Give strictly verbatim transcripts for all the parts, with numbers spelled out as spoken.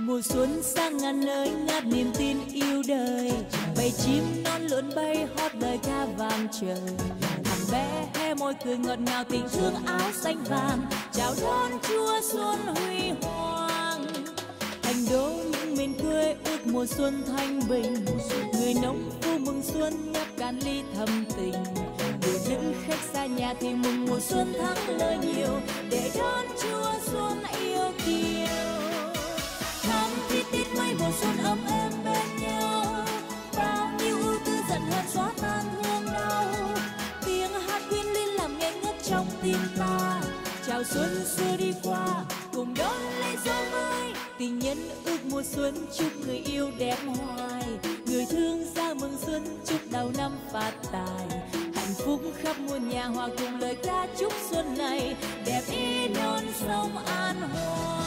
Mùa xuân sang ngàn nơi ngát niềm tin yêu đời, bầy chim non lượn bay hót lời ca vang trời. Thằng bé hé môi cười ngọt ngào tình thương áo xanh vàng, chào đón Chúa xuân huy hoàng. Thành đô những miền quê ước mùa xuân thanh bình, người nông phu mừng xuân nhấp cạn ly thầm tình. Người nữ khách xa nhà thì mừng mùa xuân thắng lời nhiều, để đón Chúa xuân yêu kiều. Thắm tít tít mây mùa xuân ấm êm bên nhau, bao nhiêu ưu tư giận hờn xóa tan thương đau. Tiếng hát quyến liên làm nghe ngất trong tim ta, chào xuân xưa đi qua cùng đón lấy gió mới. Tình nhân ước mùa xuân chúc người yêu đẹp hoài, người thương ra mừng xuân chúc đầu năm phát tài. Hạnh phúc khắp muôn nhà hòa cùng lời ca chúc xuân này, đẹp ý non sông an hòa.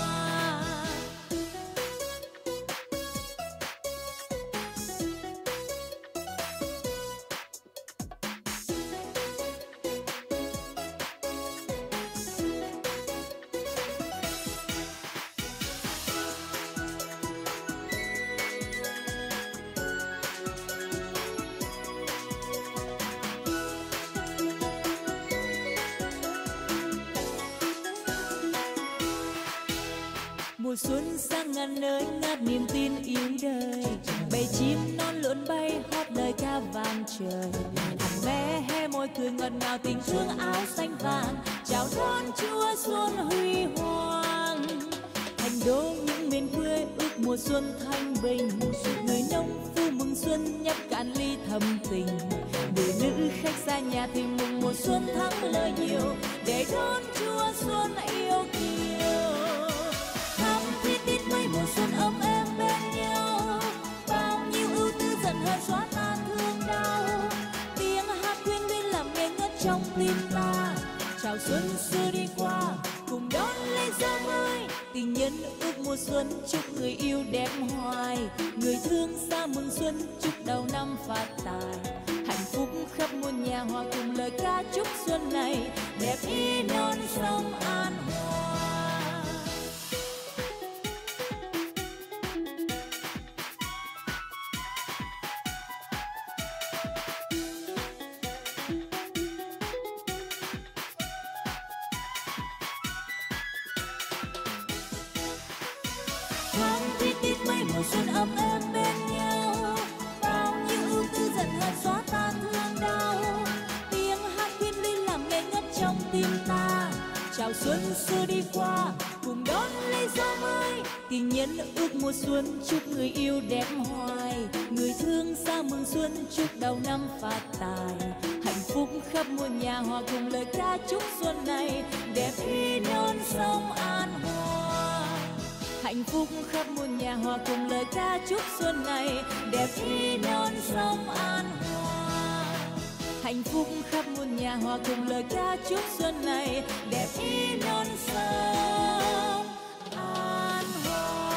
Mùa xuân sang ngàn nơi ngát niềm tin yêu đời, bầy chim non lượn bay hót lời ca vang trời. Thằng bé hé môi cười ngọt ngào tình thương áo xanh vàng, chào đón Chúa xuân huy hoàng. Thành đô những miền quê ước mùa xuân thanh bình, người nông phu mừng xuân nhấp cạn ly thầm tình. Người nữ khách xa nhà thì mừng mùa xuân thắng lời nhiều, để đón Chúa xuân yêu kiều. Thắm tít tít mây mùa xuân ấm êm bên nhau, bao nhiêu ưu tư giận hờn xóa tan thương đau. Tiếng hát quyến luyến làm nghe ngất trong tim ta, chào xuân xưa đi qua cùng đón lấy gió mới. Tình nhân ước mùa xuân chúc người yêu đẹp hoài, người thương xa mừng xuân chúc đầu năm phát tài. Hạnh phúc khắp muôn nhà hòa cùng lời ca chúc xuân này, đẹp ý non sông an hòa. Mùa xuân ấm êm bên nhau, bao nhiêu ưu tư giận hờn xóa tan thương đau. Tiếng hát quyến luyến làm nghe ngất trong tim ta, chào xuân xưa đi qua cùng đón lấy gió mới. Tình nhân ước mùa xuân chúc người yêu đẹp hoài, người thương xa mừng xuân chúc đầu năm phát tài. Hạnh phúc khắp muôn nhà hòa cùng lời ca chúc xuân này, đẹp ý non sông an hòa. Hạnh phúc khắp muôn nhà hòa cùng lời ca chúc xuân này, đẹp ý non sông an hòa. Hạnh phúc khắp muôn nhà hòa cùng lời ca chúc xuân này, đẹp ý non sông an hòa.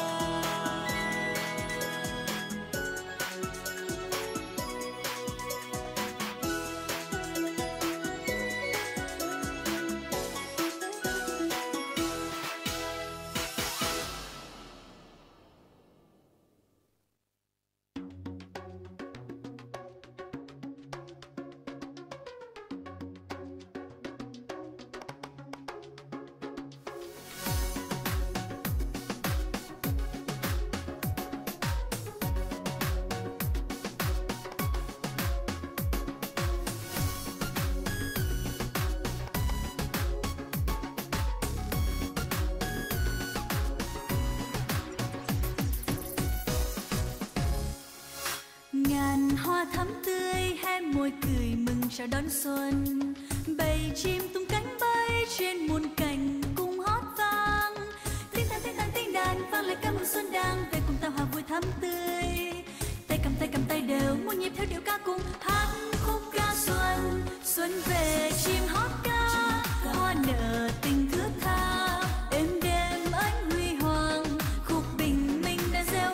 Chào đón xuân, bầy chim tung cánh bay trên muôn cành cùng hót vang. Tiếng đàn tiếng đàn tiếng đàn vang lời ca mừng xuân đang về cùng tao hòa vui thắm tươi. Tay cầm tay cầm tay đều muôn nhịp theo điệu ca cùng hát khúc ca xuân. Xuân về chim hót ca, hoa nở tình thướt tha. Êm đêm ánh huy hoàng, khúc bình minh đã reo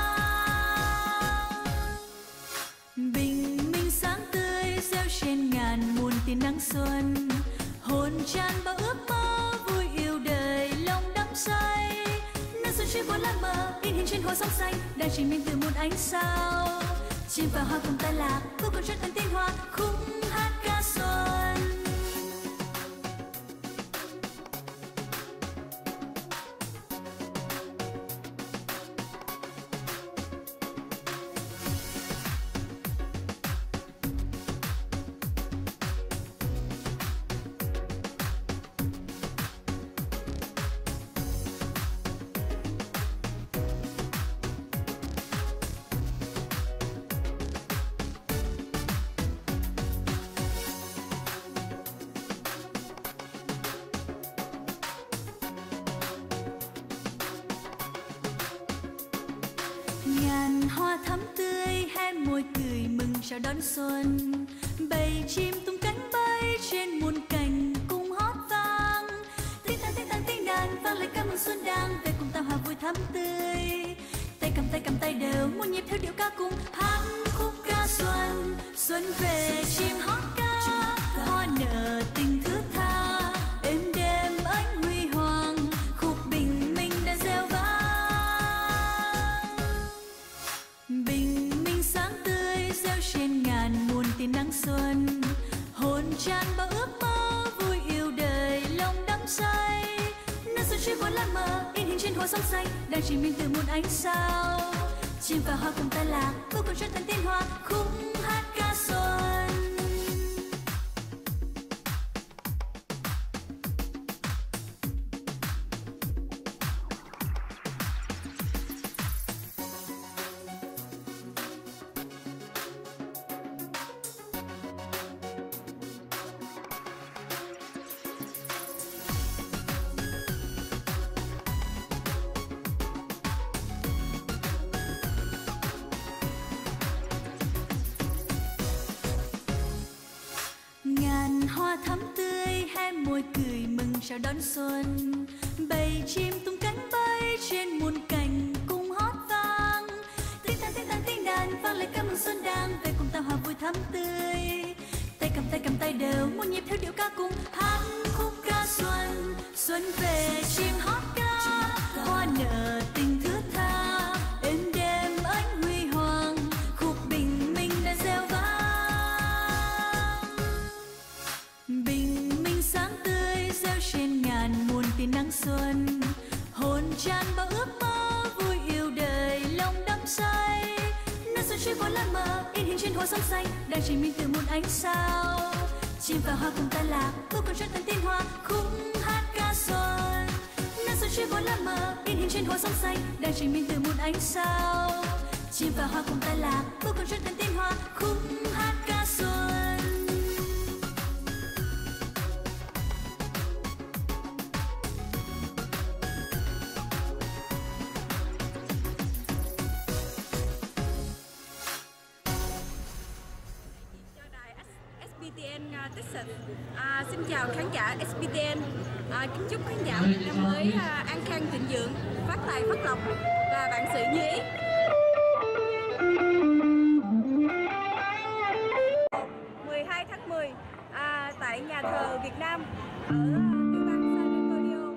vang. Bình minh sáng tươi reo trên ngàn muôn tia nắng xuân, hồn tràn bao ước mơ chưa vốn là mơ in hình trên hồ sông xanh đang trình minh từ một ánh sao. Chim và hoa cùng ta lạc vô cùng rất thân tiếng hoa khúc hát ca xuân. Ngàn hoa thắm tươi hé môi cười mừng chào đón xuân. Bầy chim tung cánh bay trên muôn cành cùng hót vang. Tiếng than tiếng than tiếng đàn vang lời ca mừng xuân đang về cùng ta hòa vui thắm tươi. Tay cầm tay cầm tay đều muôn nhịp theo điệu ca cùng hát khúc ca xuân. Xuân về chim hót ca hoa nở tình thướt tha. Êm đêm ánh huy hoàng khúc bình minh đã reo vang. Bình minh sáng tươi reo trên ngàn muôn tia nắng xuân. Hồn tràn bao ước mơ vui yêu đời lòng đắm say. Nơi xuân chưa vốn là mơ in hình trên hồ sông xanh đang trình minh từ một ánh sao. Chim và hoa cùng ta lạc vô cùng rất thân tiếng hoa khúc hát ca xuân. Ngàn hoa thắm tươi hé môi cười mừng chào đón xuân. Bầy chim tung cánh bay trên muôn cành cùng hót vang. Tiếng than tiếng than tiếng đàn vang lời ca mừng xuân đang về cùng ta hòa vui thắm tươi. Tay cầm tay cầm tay đều muôn nhịp theo điệu ca cùng hát khúc ca xuân. Xuân về chim hót ca hoa nở tình thướt tha. Êm đêm ánh huy hoàng khúc bình minh đã reo vang. Bình minh sáng tươi reo trên ngàn muôn tia nắng xuân. Hồn tràn bao ước mơ vui yêu đời lòng đắm say. Nơi xuân chưa vốn là mơ in hình trên hồ sông xanh đang trình minh từ một ánh sao. Chim và hoa cùng ta lạc vô cùng rất thân tiếng hoa khúc hát ca xuân. Nơi xuân chưa vốn là mơ in hình trên hồ sông xanh đang trình minh từ một ánh sao. Chim và hoa cùng ta lạc vô cùng rất thân tiếng hoa khúc hát ca xuân. ét pê tê en uh, Texas. À, xin chào khán giả ét pê tê en. À, kính chúc khán giả một năm mới uh, an khang thịnh vượng, phát tài phát lộc và vạn sự như ý. mười hai tháng mười à, tại nhà thờ Việt Nam ở tiểu bang San Antonio.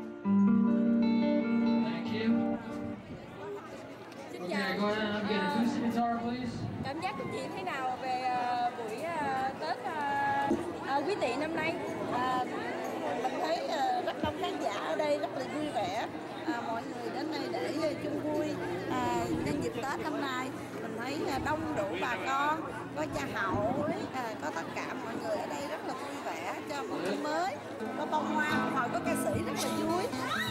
Xin chào. Cảm giác của chị thế nào về uh, buổi uh, Tết uh, uh, Quý Tỵ năm nay? À, mình thấy uh, rất đông khán giả ở đây rất là vui vẻ. À, mọi người đến đây để uh, chung vui à, nhân dịp Tết năm nay. Mình thấy uh, đông đủ bà con, có cha hậu, uh, có tất cả mọi người ở đây rất là vui vẻ cho một năm mới. Có bông hoa, hồi có ca sĩ rất là vui.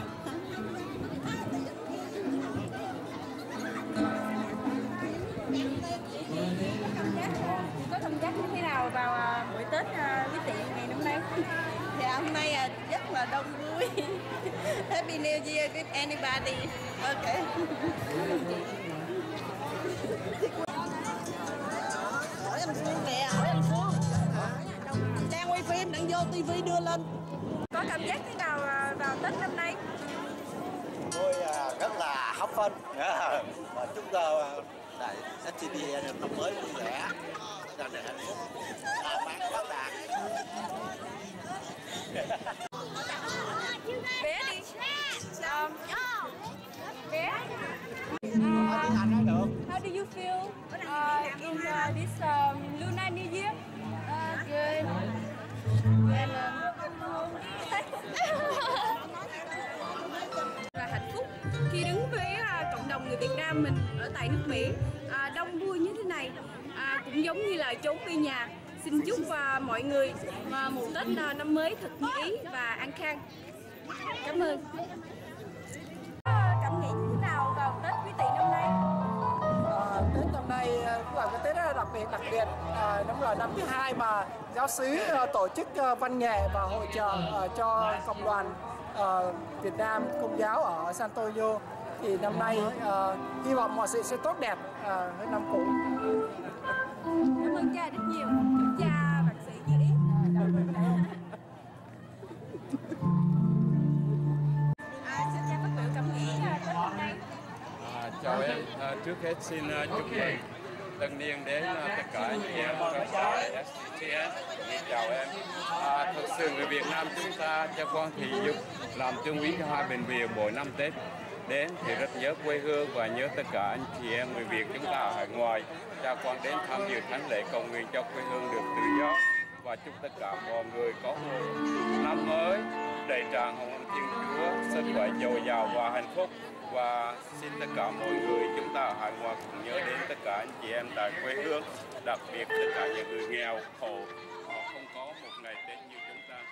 Có cảm giác như thế nào vào buổi Tết Quý Tỵ ngày năm nay? Dạ hôm nay rất là đông vui. Happy New Year with anybody. Ok. Hỏi anh Phương kìa, hỏi anh Phương. Đang quay phim, đang vô tivi đưa lên. Có cảm giác thế nào vào Tết năm nay? Tôi rất là hấp phấn và chúc đại ét pê tê en năm mới vui vẻ, tràn đầy hạnh phúc, làm bán phát đạt. Bé đi. Um, bé người Việt Nam mình ở tại nước Mỹ à, đông vui như thế này, à, cũng giống như là chốn quê nhà. Xin chúc và mọi người mà một Tết năm mới thật như ý và an khang. Cảm ơn. Cảm nghĩ như thế nào vào Tết Quý Tỵ năm nay? À, Tết năm nay cũng là cái Tết rất là đặc biệt đặc biệt. À, đúng là năm thứ hai mà giáo xứ uh, tổ chức uh, văn nghệ và hội chợ uh, cho cộng đoàn uh, Việt Nam Công giáo ở San Antonio. Thì năm nay uh, hy vọng mọi sự sẽ tốt đẹp uh, hơn năm cũ. Cảm ơn cha rất nhiều. Chúc cha bác sĩ như ý. À, xin cha phát biểu cảm nghĩ Tết năm nay. À, chào em, à, trước hết xin uh, chúc mừng tân niên đến uh, tất cả anh chị em trong ét bê tê en. Chào em. À, thật sự người Việt Nam chúng ta cha con thì giúp làm tương quý cho hai bệnh viện mỗi năm Tết đến thì rất nhớ quê hương và nhớ tất cả anh chị em người Việt chúng ta ở hải ngoại. Cha con đến tham dự thánh lễ cầu nguyện cho quê hương được tự do và chúc tất cả mọi người có một năm mới đầy tràn hồng ân Thiên Chúa, sức khỏe dồi dào và hạnh phúc. Và xin tất cả mọi người chúng ta ở hải ngoại cùng nhớ đến tất cả anh chị em tại quê hương, đặc biệt tất cả những người nghèo khổ, họ không có một ngày Tết như chúng ta.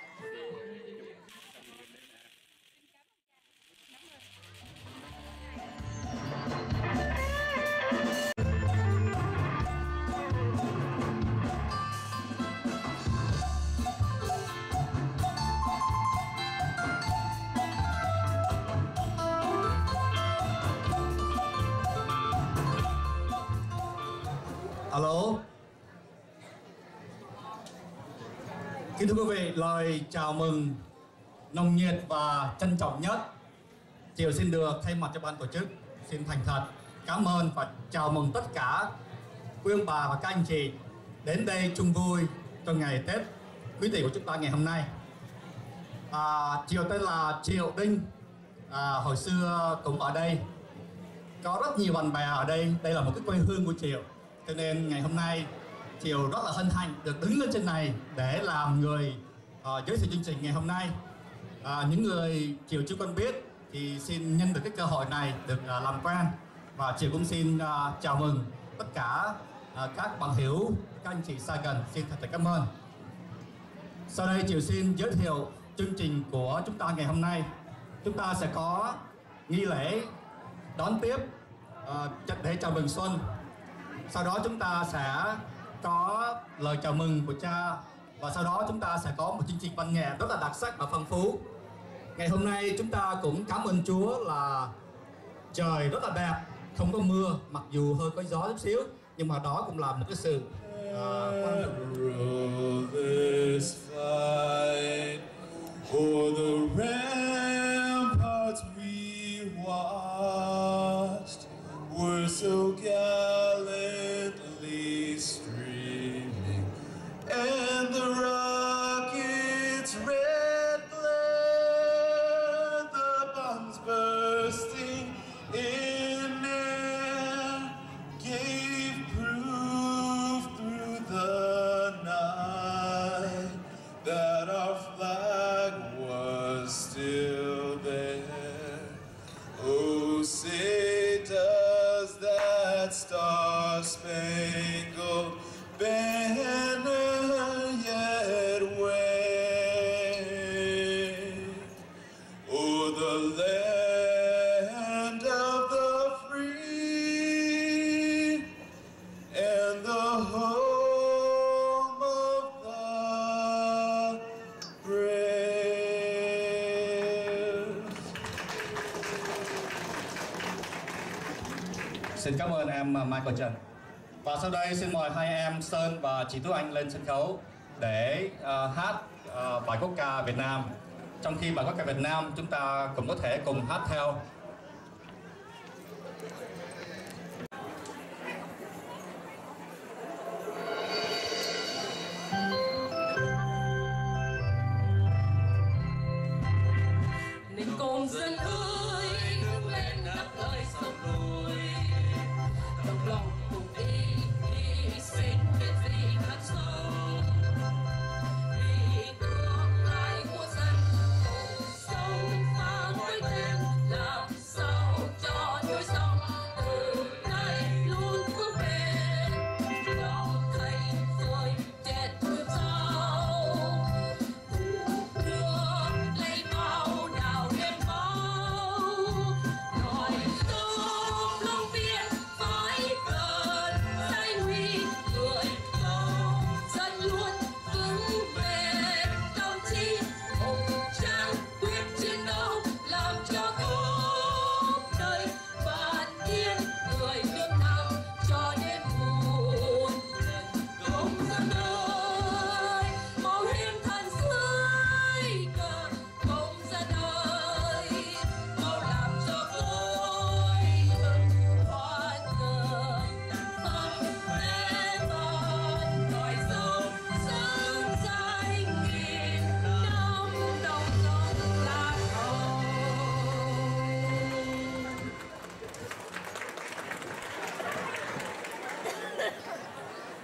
Alo. Kính thưa quý vị, lời chào mừng nồng nhiệt và trân trọng nhất Triều xin được thay mặt cho ban tổ chức xin thành thật cảm ơn và chào mừng tất cả quý ông bà và các anh chị đến đây chung vui trong ngày Tết Quý Tỵ của chúng ta ngày hôm nay. À, Triều tên là Triệu Đinh, à, hồi xưa cũng ở đây, có rất nhiều bạn bè ở đây, đây là một cái quê hương của Triều. Cho nên ngày hôm nay Triều rất là hân hạnh được đứng lên trên này để làm người uh, giới thiệu chương trình ngày hôm nay. Uh, những người Triều chưa quen biết thì xin nhân được cái cơ hội này được uh, làm quen. Và Triều cũng xin uh, chào mừng tất cả uh, các bạn hữu, các anh chị xa gần, xin thật là cảm ơn. Sau đây Triều xin giới thiệu chương trình của chúng ta ngày hôm nay. Chúng ta sẽ có nghi lễ đón tiếp uh, để chào mừng xuân. Sau đó chúng ta sẽ có lời chào mừng của cha. Và sau đó chúng ta sẽ có một chương trình văn nghệ rất là đặc sắc và phong phú. Ngày hôm nay chúng ta cũng cảm ơn Chúa là trời rất là đẹp, không có mưa, mặc dù hơi có gió chút xíu, nhưng mà đó cũng là một cái sự streaming, and the rockets red glare, the bombs bursting in air, gave proof through the night that our flag was still there. Oh, say does that star-spangled banner yet wave o'er the land of the free and the home of the brave. Xin cảm ơn em Michael Trần. Và sau đây xin mời hai em Sơn và chị Tú Anh lên sân khấu để uh, hát uh, bài quốc ca Việt Nam. Trong khi bài quốc ca Việt Nam chúng ta cũng có thể cùng hát theo. Nên con dân ơi, nước lên khắp nơi sông núi, đồng lòng cùng đi hy sinh biết gì khắc sâu, vì tương lai của dân, cuộc sống pha với thêm làm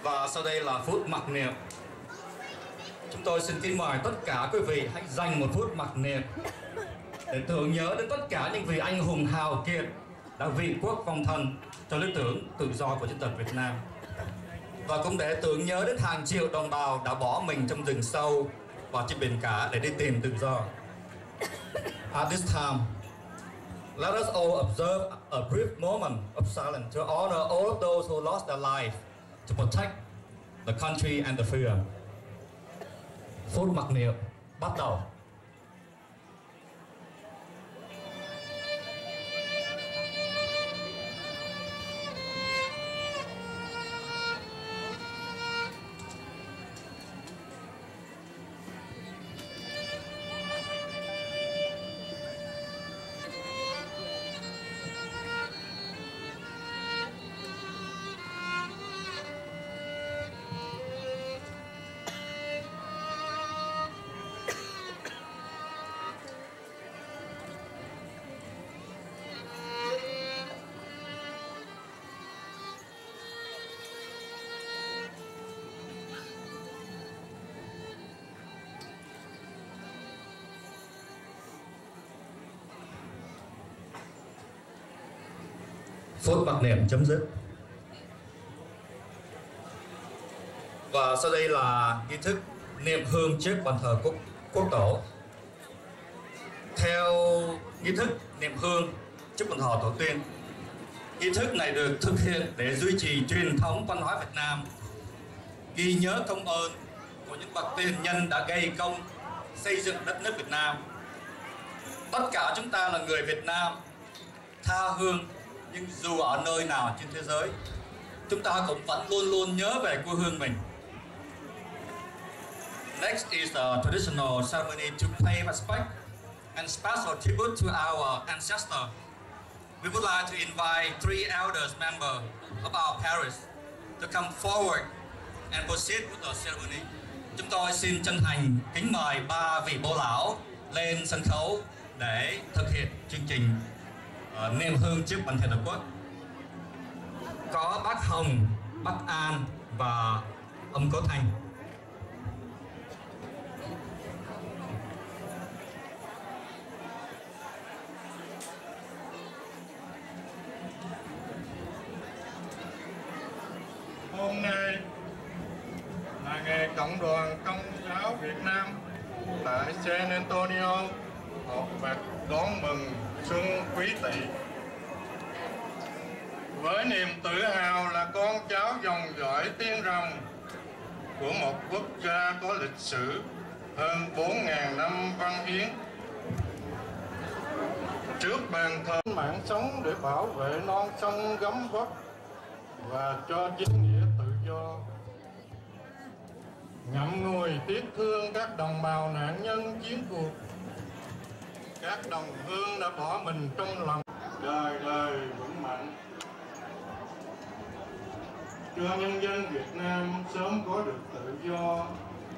Và sau đây là phút mặc niệm. Chúng tôi xin kính mời tất cả quý vị hãy dành một phút mặc niệm để tưởng nhớ đến tất cả những vị anh hùng hào kiệt đã vì quốc vong thân cho lý tưởng tự do của dân tộc Việt Nam, và cũng để tưởng nhớ đến hàng triệu đồng bào đã bỏ mình trong rừng sâu và trên biển cả để đi tìm tự do. At this time, let us all observe a brief moment of silence to honor all of those who lost their life to protect the country and the freedom. Phút mặc niệm bắt đầu. Phút mặc niệm chấm dứt. Và sau đây là nghi thức niệm hương trước bàn thờ quốc, quốc tổ. Theo nghi thức niệm hương trước bàn thờ tổ tiên, nghi thức này được thực hiện để duy trì truyền thống văn hóa Việt Nam, ghi nhớ công ơn của những bậc tiền nhân đã gây công xây dựng đất nước Việt Nam. Tất cả chúng ta là người Việt Nam tha hương, nhưng dù ở nơi nào trên thế giới, chúng ta cũng vẫn luôn luôn nhớ về quê hương mình. Next is a traditional ceremony to pay respect and special tribute to our ancestors. We would like to invite three elders members of our parish to come forward and proceed with the ceremony. Chúng tôi xin chân thành kính mời ba vị bố lão lên sân khấu để thực hiện chương trình uh, niệm hương trước bàn thờ Tổ quốc. Có bác Hồng, bác An và ông Cố Thành. Hôm nay là ngày Cộng đoàn Công giáo Việt Nam tại San Antonio họp mặt đón mừng Xuân Quý Tỵ. Với niềm tự hào là con cháu dòng dõi tiên rồng của một quốc gia có lịch sử hơn bốn nghìn năm văn hiến, trước bàn thờ mạng sống để bảo vệ non sông gấm vóc và cho chính nghĩa tự do, ngậm ngùi tiếc thương các đồng bào nạn nhân chiến cuộc, các đồng hương đã bỏ mình trong lòng, đời đời vững mạnh, cho nhân dân Việt Nam sớm có được tự do.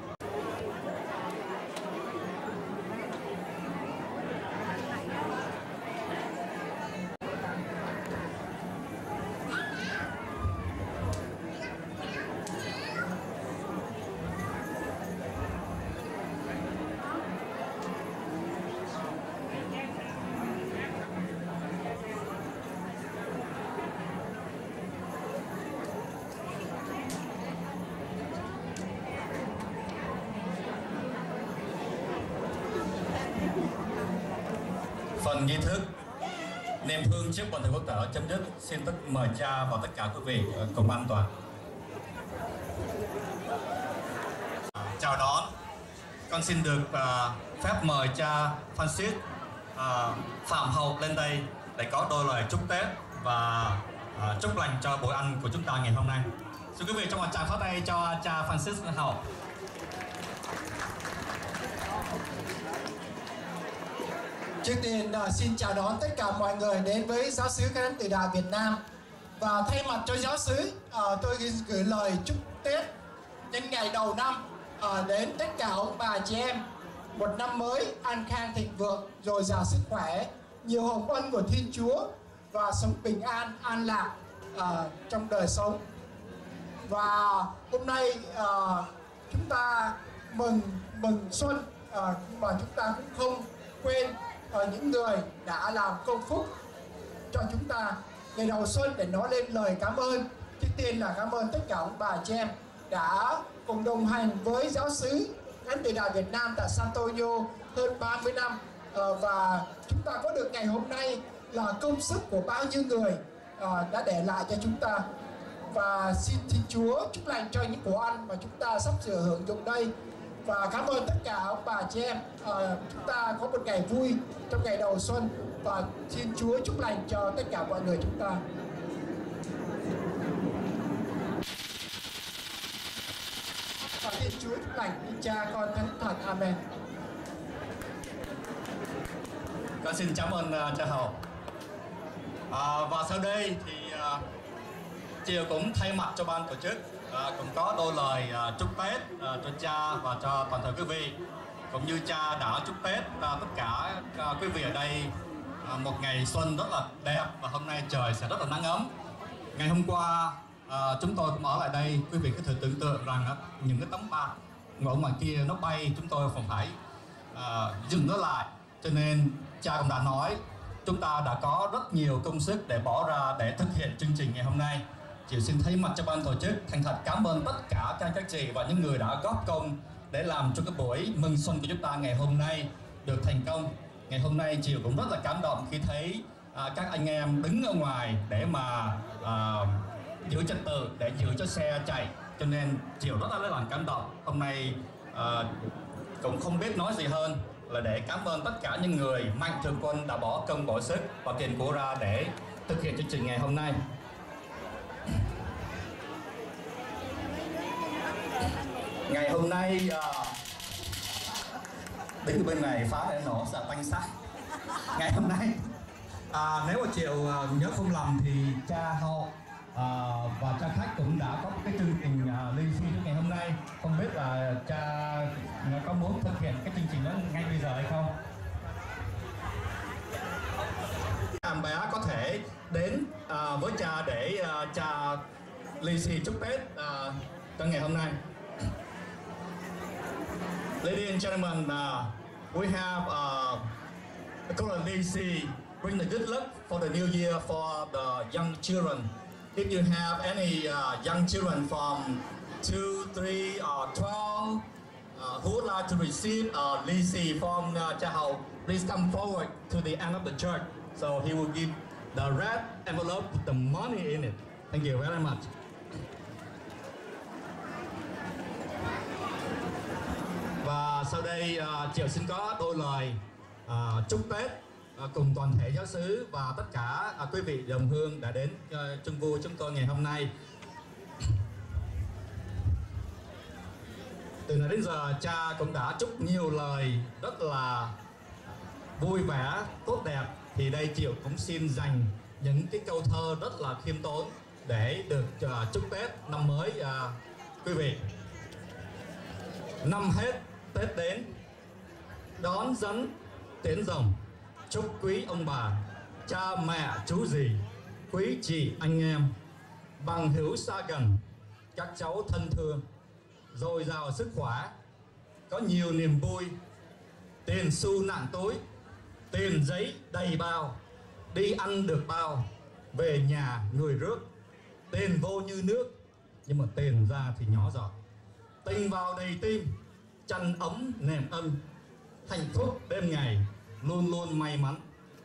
Phần nghi thức niệm hương trước bàn thờ quốc tổ chấm dứt. Xin tất mời cha và tất cả quý vị cùng an toàn. Chào đón. Con xin được uh, phép mời cha Francis uh, Phạm Hậu lên đây để có đôi lời chúc Tết và uh, chúc lành cho buổi ăn của chúng ta ngày hôm nay. Xin quý vị trong một tràng pháo tay cho cha Francis Hậu. Trước tiên uh, xin chào đón tất cả mọi người đến với giáo xứ Khai Thác Tử Đạo Việt Nam. Và thay mặt cho giáo xứ, uh, tôi gửi lời chúc Tết nhân ngày đầu năm uh, đến tất cả ông bà chị em. Một năm mới an khang thịnh vượng, dồi dào sức khỏe, nhiều hồng ân của Thiên Chúa và sống bình an, an lạc uh, trong đời sống. Và hôm nay uh, chúng ta mừng mừng xuân, uh, mà chúng ta cũng không quên uh, những người đã làm công phúc cho chúng ta. Ngày đầu xuân để nói lên lời cảm ơn. Trước tiên là cảm ơn tất cả ông bà chị em đã cùng đồng hành với giáo xứ Thánh Từ Đạo Việt Nam tại San Antonio hơn ba mươi năm, uh, và chúng ta có được ngày hôm nay là công sức của bao nhiêu người uh, đã để lại cho chúng ta. Và xin Thiên Chúa chúc lành cho những của ăn mà chúng ta sắp sửa hưởng dụng đây. Và cảm ơn tất cả ông bà chị em. À, chúng ta có một ngày vui trong ngày đầu xuân. Và xin Chúa chúc lành cho tất cả mọi người chúng ta. Và xin Chúa chúc lành như Cha, Con, Thánh Thần. Amen. Con xin cảm ơn uh, cha Hậu. À, và sau đây thì uh, Chiều cũng thay mặt cho ban tổ chức à, cũng có đôi lời à, chúc Tết à, cho cha và cho toàn thể quý vị, cũng như cha đã chúc Tết à, tất cả à, quý vị ở đây à, một ngày xuân rất là đẹp, và hôm nay trời sẽ rất là nắng ấm. Ngày hôm qua à, chúng tôi cũng ở lại đây, quý vị có thể tưởng tượng rằng á, những cái tấm bạc ngồi ngoài kia nó bay, chúng tôi còn phải à, dừng nó lại, cho nên cha cũng đã nói chúng ta đã có rất nhiều công sức để bỏ ra để thực hiện chương trình ngày hôm nay. Chị xin thay mặt cho ban tổ chức thành thật cảm ơn tất cả các các chị và những người đã góp công để làm cho cái buổi mừng xuân của chúng ta ngày hôm nay được thành công. Ngày hôm nay chị cũng rất là cảm động khi thấy à, các anh em đứng ở ngoài để mà à, giữ trật tự, để giữ cho xe chạy, cho nên chị rất là làm cảm động. Hôm nay à, cũng không biết nói gì hơn là để cảm ơn tất cả những người mạnh thường quân đã bỏ công bỏ sức và tiền của ra để thực hiện chương trình ngày hôm nay. Ngày hôm nay uh, đứng bên này phá để nổ sợ banh xác. Ngày hôm nay à, nếu mà Chiều uh, nhớ không lầm thì cha Hậu uh, và cha Khách cũng đã có cái chương trình uh, liên xuyên ngày hôm nay. Không biết là cha có muốn thực hiện cái chương trình đó ngay bây giờ hay không? Em bé có thể đến uh, với cha để uh, cha lì xì chúc Tết uh, cho ngày hôm nay. Ladies and gentlemen, uh, we have uh, a Korean lady bring the good luck for the new year for the young children. If you have any uh, young children from two, three, or twelve uh, who would like to receive a lisi from uh, Cha Hậu, please come forward to the end of the church. So he will give the red envelope with the money in it. Thank you very much. Và sau đây uh, Chiều xin có đôi lời uh, chúc Tết uh, cùng toàn thể giáo xứ và tất cả uh, quý vị đồng hương đã đến uh, chung vui chúng tôi ngày hôm nay. Từ nãy đến giờ cha cũng đã chúc nhiều lời rất là vui vẻ, tốt đẹp. Thì đây Chiều cũng xin dành những cái câu thơ rất là khiêm tốn để được uh, chúc Tết năm mới uh, quý vị. Năm hết Tết đến, đón dẫn tiến rồng, chúc quý ông bà, cha mẹ chú dì, quý chị anh em, bằng hữu xa gần, các cháu thân thương, dồi dào sức khỏe, có nhiều niềm vui, tiền xu nặng túi, tiền giấy đầy bao, đi ăn được bao, về nhà người rước, tiền vô như nước, nhưng mà tiền ra thì nhỏ giọt, tình vào đầy tim, chăn ấm nềm ân, hạnh phúc đêm ngày, luôn luôn may mắn.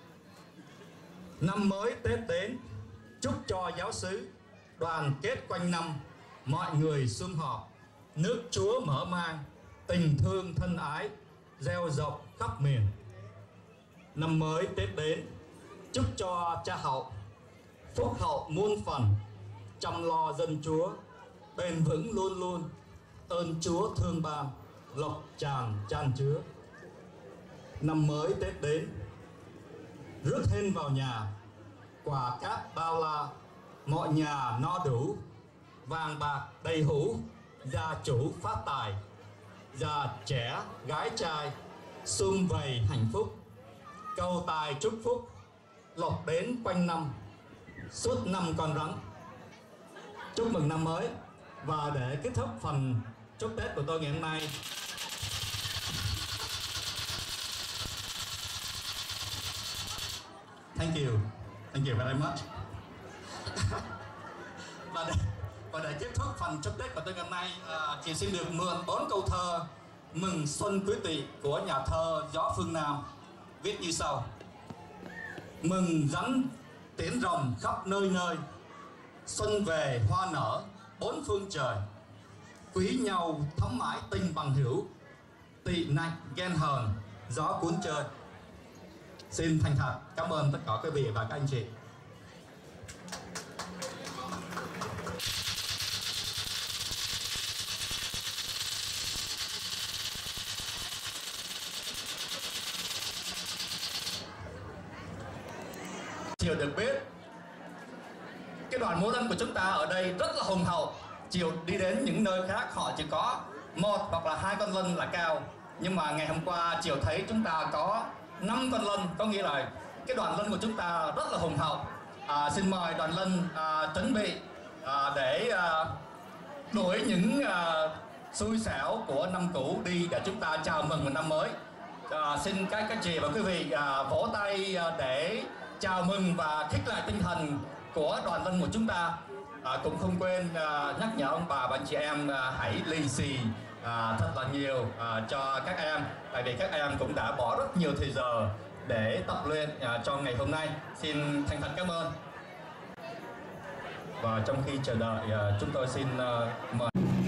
Năm mới Tết đến, chúc cho giáo xứ đoàn kết quanh năm, mọi người sum họp, nước Chúa mở mang, tình thương thân ái gieo rộng khắp miền. Năm mới Tết đến, chúc cho Cha Hậu phúc hậu muôn phần, chăm lo dân Chúa, bền vững luôn luôn, ơn Chúa thương ban, lộc tràn chan chứa. Năm mới Tết đến, rước hên vào nhà, quà cáp bao la, mọi nhà no đủ, vàng bạc đầy hũ, gia chủ phát tài, già trẻ gái trai sum vầy hạnh phúc, cầu tài chúc phúc, lộc đến quanh năm, suốt năm con rắn. Chúc mừng năm mới. Và để kết thúc phần chúc Tết của tôi ngày hôm nay, Thank you, thank you very much. và, để, và để kết thúc phần chúc Tết của tôi ngày hôm nay, uh, chị xin được mượn bốn câu thơ mừng xuân quý tỵ của nhà thơ Gió Phương Nam viết như sau: mừng rắn tiễn rồng khắp nơi nơi, xuân về hoa nở bốn phương trời, quý nhau thắm mãi tình bằng hữu, tị nạnh ghen hờn gió cuốn chơi. Xin thành thật cảm ơn tất cả quý vị và các anh chị. Chiều được biết cái đoàn múa lân của chúng ta ở đây rất là hùng hậu. Chiều đi đến những nơi khác họ chỉ có một hoặc là hai con lân là cao, nhưng mà ngày hôm qua Chiều thấy chúng ta có năm con lân, có nghĩa là cái đoàn lân của chúng ta rất là hùng hậu. À, xin mời đoàn lân à, chuẩn bị à, để à, đuổi những à, xui xẻo của năm cũ đi để chúng ta chào mừng một năm mới. À, xin các các chị và quý vị à, vỗ tay à, để chào mừng và khích lại tinh thần của đoàn lân của chúng ta. À, cũng không quên à, nhắc nhở ông bà và anh chị em à, hãy lì xì à, thật là nhiều à, cho các em, tại vì các em cũng đã bỏ rất nhiều thời giờ để tập luyện à, cho ngày hôm nay. Xin thành thật cảm ơn. Và trong khi chờ đợi à, chúng tôi xin à, mời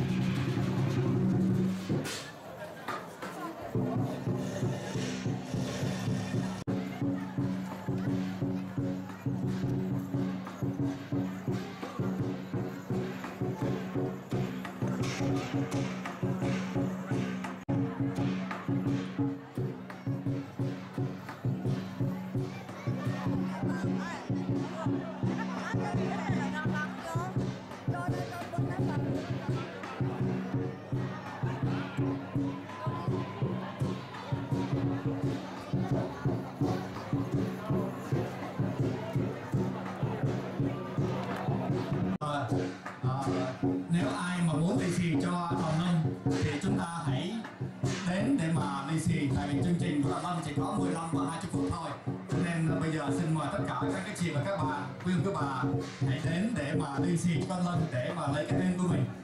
nếu ai mà muốn lì xì cho đoàn lân thì chúng ta hãy đến để mà lì xì, tại vì chương trình của đoàn lân chỉ có mười lăm và hai mươi phút thôi, cho nên bây giờ xin mời tất cả các cái chị và các bạn, quý ông quý bà hãy đến để mà lì xì cho đoàn lân để mà lấy cái tên của mình.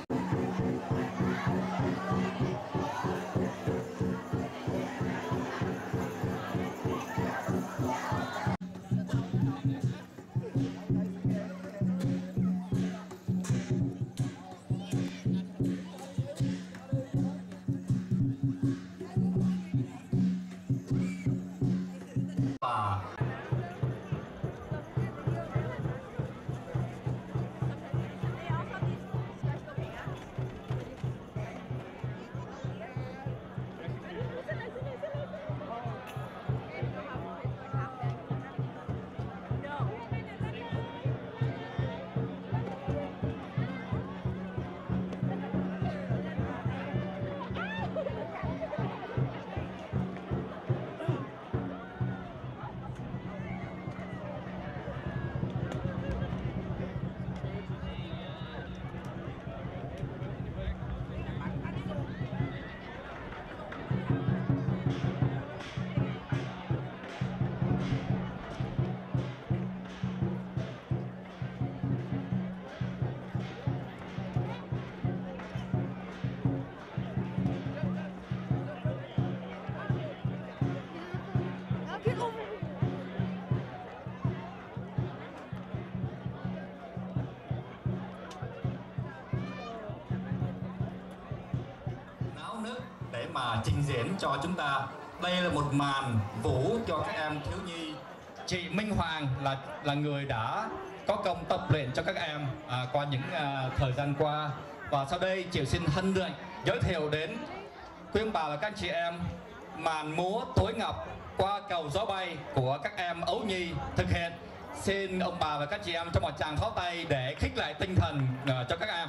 Để mà trình diễn cho chúng ta, đây là một màn vũ cho các em thiếu nhi. Chị Minh Hoàng là là người đã có công tập luyện cho các em à, qua những à, thời gian qua, và sau đây chị xin hân hạnh giới thiệu đến quý ông bà và các chị em màn múa Tối Ngọc qua cầu gió bay của các em ấu nhi thực hiện. Xin ông bà và các chị em cho một tràng pháo tay để khích lại tinh thần à, cho các em.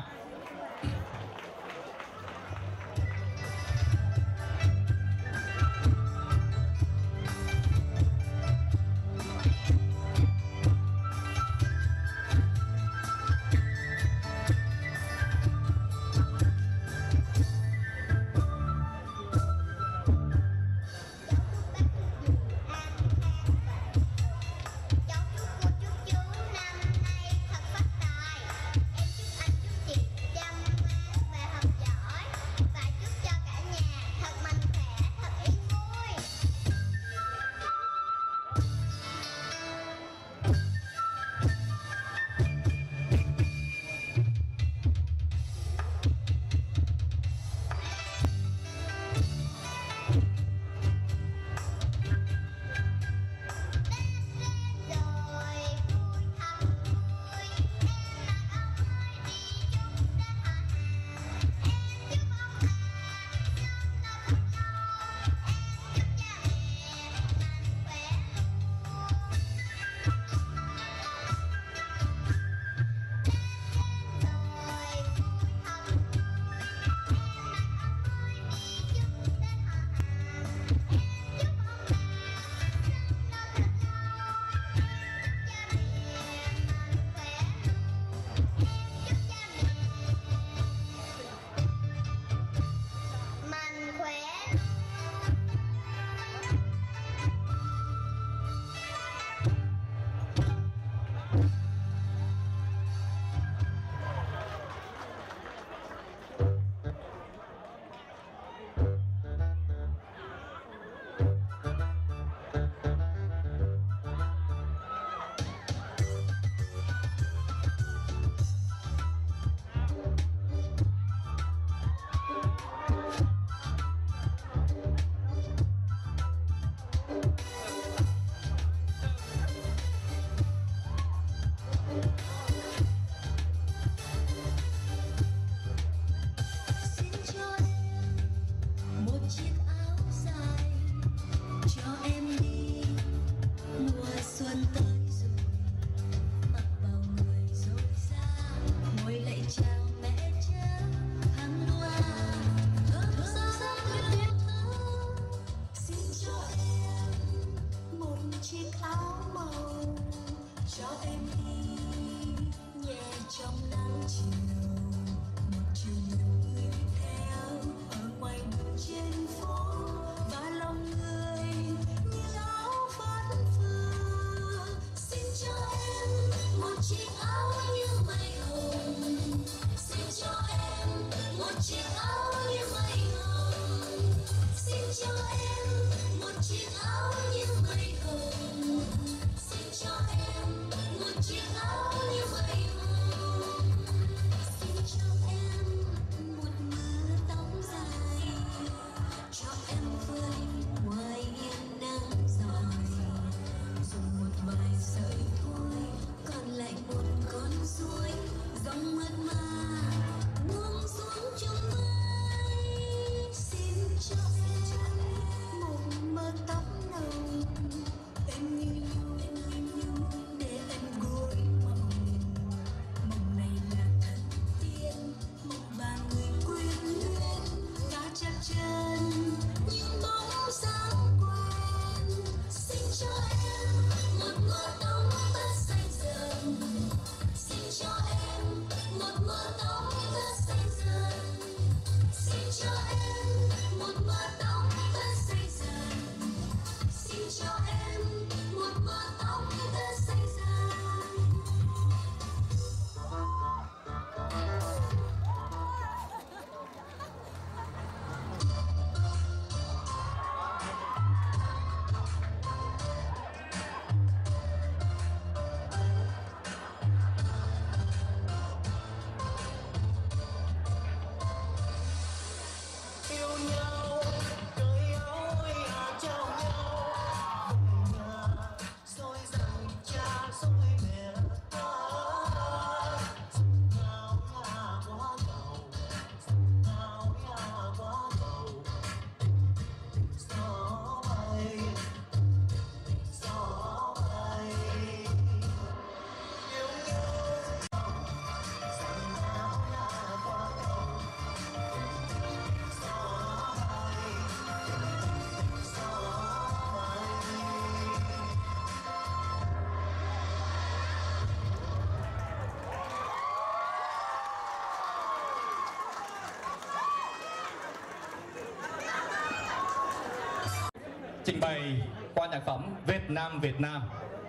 Trình bày qua nhạc phẩm Việt Nam Việt Nam.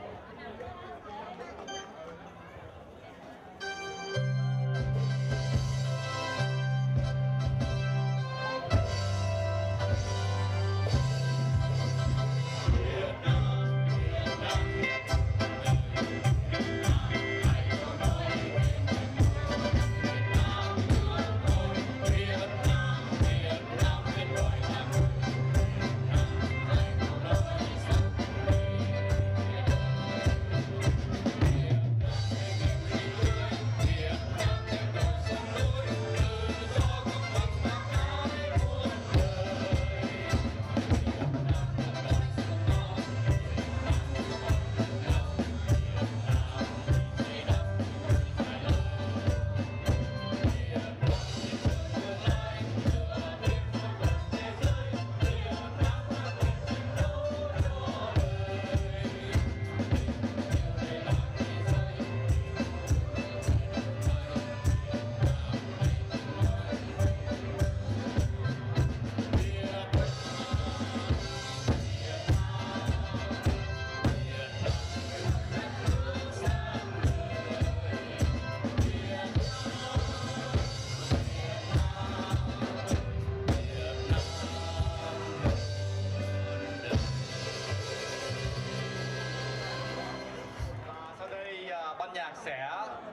Sẽ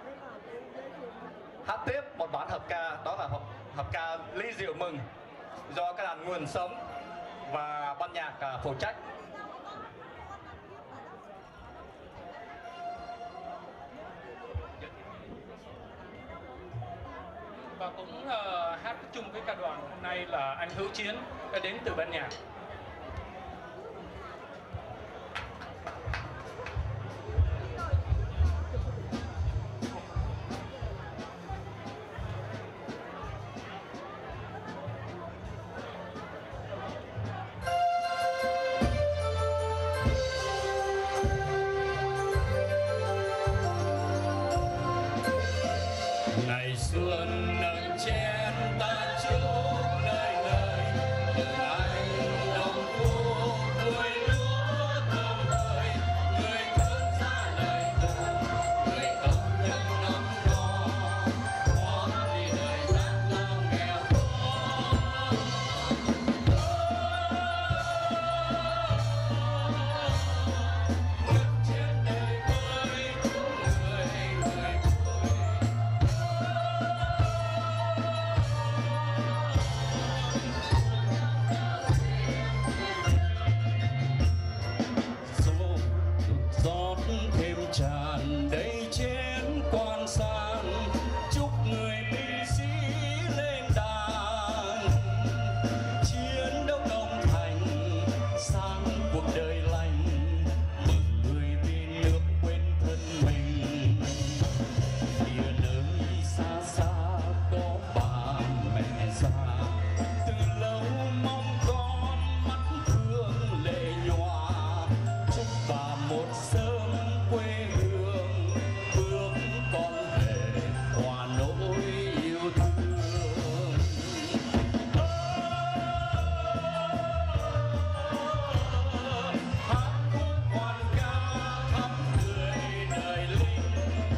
hát tiếp một bản hợp ca, đó là hợp, hợp ca Ly Rượu Mừng do các đàn Nguồn Sống và ban nhạc uh, phụ trách. Và cũng uh, hát chung với ca đoàn hôm nay là anh Hữu Chiến đã đến từ ban nhạc. Này xuân nâng chén ta chúc đời đời anh đồng phố vui lúa thơm vơi, người thương ra lời thề, người công nhân năm đó món đi đời gian lao nghèo khó. Ngất trên đời với người người rót thêm tràn đầy chén quan sang, chúc người binh sĩ lên đàn chiến đấu đông thành sang cuộc đời lành, mừng người vì nước quên thân mình. Địa nơi xa xa có bà mẹ già, từ lâu mong con mắt thương lệ nhòa, chúc bà một sớm quê hương bước con về hòa nỗi yêu thương. Hát khúc hoan ca thắm tươi đời linh,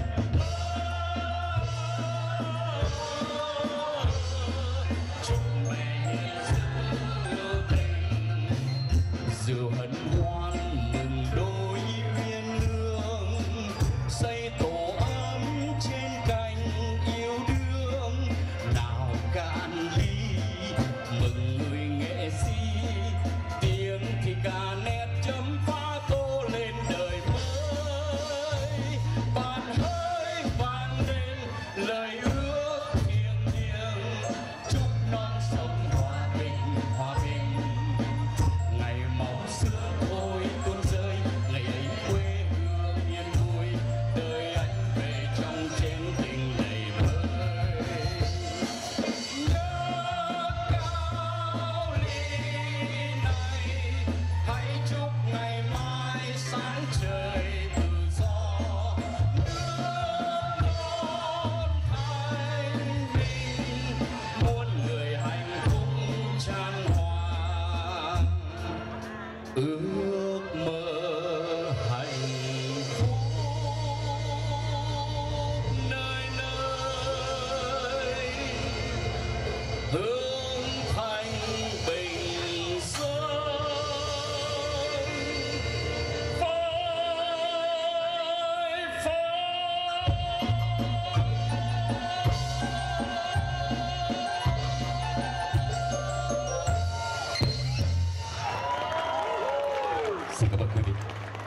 chúc mẹ hiền dữ yêu tình, dù hân hoan mừng đôi uyên ương, xây tổ ấm trên cành yêu đương. Nào cạn ly mừng người nghệ sĩ, tiếng thì ca nét chấm pha tô lên đời mới. Bàn hơi vang lên lời ước thiêng liêng, chúc non sông hòa bình hòa bình. Ngày màu xưa thôi tuôn rơi, ngày ấy quê hương yên vui, đời anh về trong chén tình đầy vơi. Nhớ cao ly này, hãy chúc ngày mai sáng trời tự do, nước non thanh bình, muôn người hạnh phúc chan hòa. Ước mơ hạnh phúc nơi nơi, hướng thành bình sơn phơi phới. Xin cảm ơn quý vị.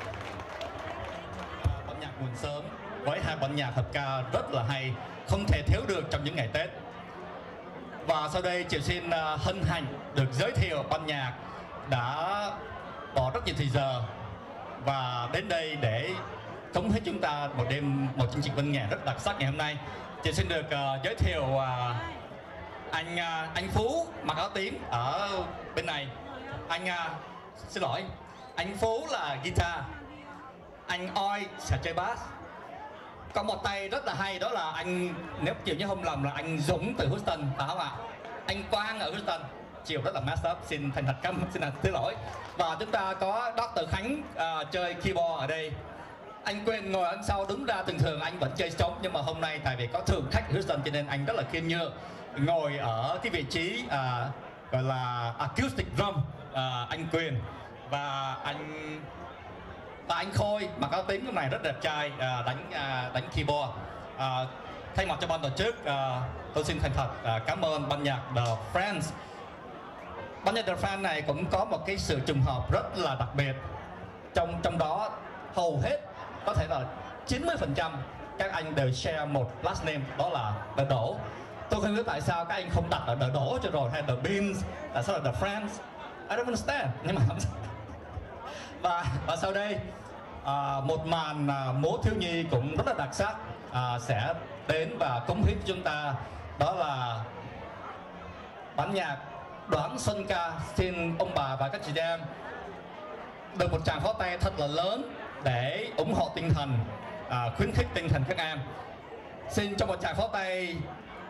Bản nhạc Mừng Sớm với hai bản nhạc hợp ca rất là hay, không thể thiếu được trong những ngày Tết. Và sau đây Triệu xin uh, hân hạnh được giới thiệu ban nhạc đã bỏ rất nhiều thời giờ và đến đây để cống hiến chúng ta một đêm một chương trình văn nghệ rất đặc sắc ngày hôm nay. Triệu xin được uh, giới thiệu uh, anh uh, anh Phú mặc áo tím ở bên này. Anh uh, xin lỗi, anh Phú là guitar, anh Oi sẽ chơi bass. Có một tay rất là hay đó là anh, nếu Chiều nhớ không lầm là anh Dũng từ Houston, phải không ạ? Anh Quang ở Houston. Chiều rất là messed up, xin thành thật căm, xin là thứ lỗi. Và chúng ta có doctor Khánh uh, chơi keyboard ở đây. Anh Quyền ngồi ở sau, đứng ra thường thường anh vẫn chơi trống, nhưng mà hôm nay tại vì có thường khách ở Houston cho nên anh rất là khiêm nhường ngồi ở cái vị trí uh, gọi là acoustic drum, uh, anh Quyền. Và anh và anh Khôi mặc áo tím lúc này rất đẹp trai, uh, đánh uh, đánh keyboard. Uh, thay mặt cho ban tổ chức, uh, tôi xin thành thật uh, cảm ơn ban nhạc The Friends. Ban nhạc The Friends này cũng có một cái sự trùng hợp rất là đặc biệt. Trong trong đó hầu hết, có thể là chín mươi phần trăm các anh đều share một last name, đó là The Đỗ. Tôi không biết tại sao các anh không đặt ở The Đỗ cho rồi, hay The Beans, tại sao là The Friends. I don't understand. Nhưng mà và và sau đây à, một màn à, múa thiếu nhi cũng rất là đặc sắc à, sẽ đến và cống hiến chúng ta, đó là bản nhạc Đoán Xuân Ca. Xin ông bà và các chị em được một tràng pháo tay thật là lớn để ủng hộ tinh thần, à, khuyến khích tinh thần các em. Xin cho một tràng pháo tay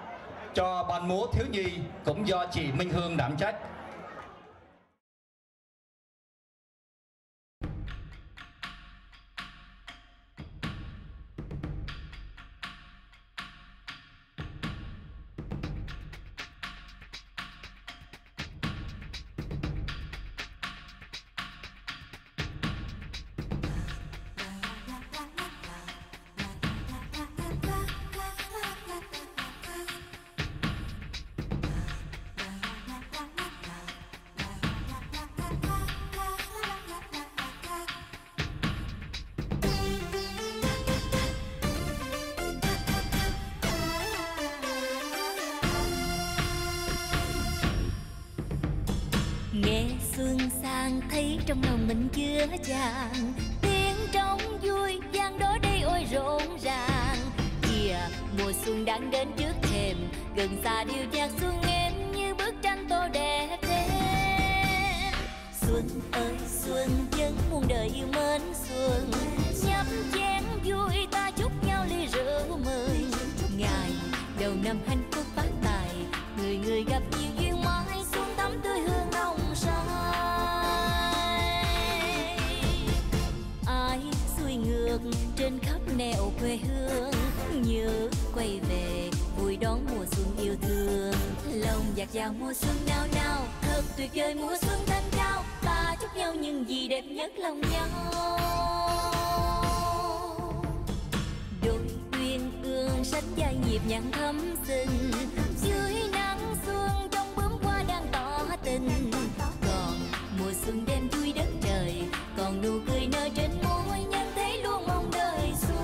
cho ban múa thiếu nhi cũng do chị Minh Hương đảm trách. Nghe xuân sang thấy trong lòng mình chứa chan, tiếng trống vui vang đó đây ôi rộn ràng. Kìa mùa xuân đang đến trước thềm, gần xa điệu nhạc xuân em như bức tranh tô đẹp thêm. Xuân ơi xuân vẫn muôn đời yêu mến xuân, nhấp chén vui ta chúc nhau ly rượu mừng. Ngày đầu năm hạnh phúc phát tài, người người gặp nhiều duyên mãi, xuân thắm tươi hương nồng say. Ai xuôi ngược trên khắp nẻo quê hương, nhớ quay về vui đón mùa xuân yêu thương. Lòng dạt dào mùa xuân nao nao, thật tuyệt vời mùa xuân thanh cao. Ta chúc nhau những gì đẹp nhất lòng nhau. Đôi uyên ương sánh vai nhịp nhàng thắm xinh, dưới nắng xuân trong bướm hoa đang tỏ tình. Còn mùa xuân đêm vui đất trời, còn nụ cười nở trên môi nhân thế luôn mong đời xuân.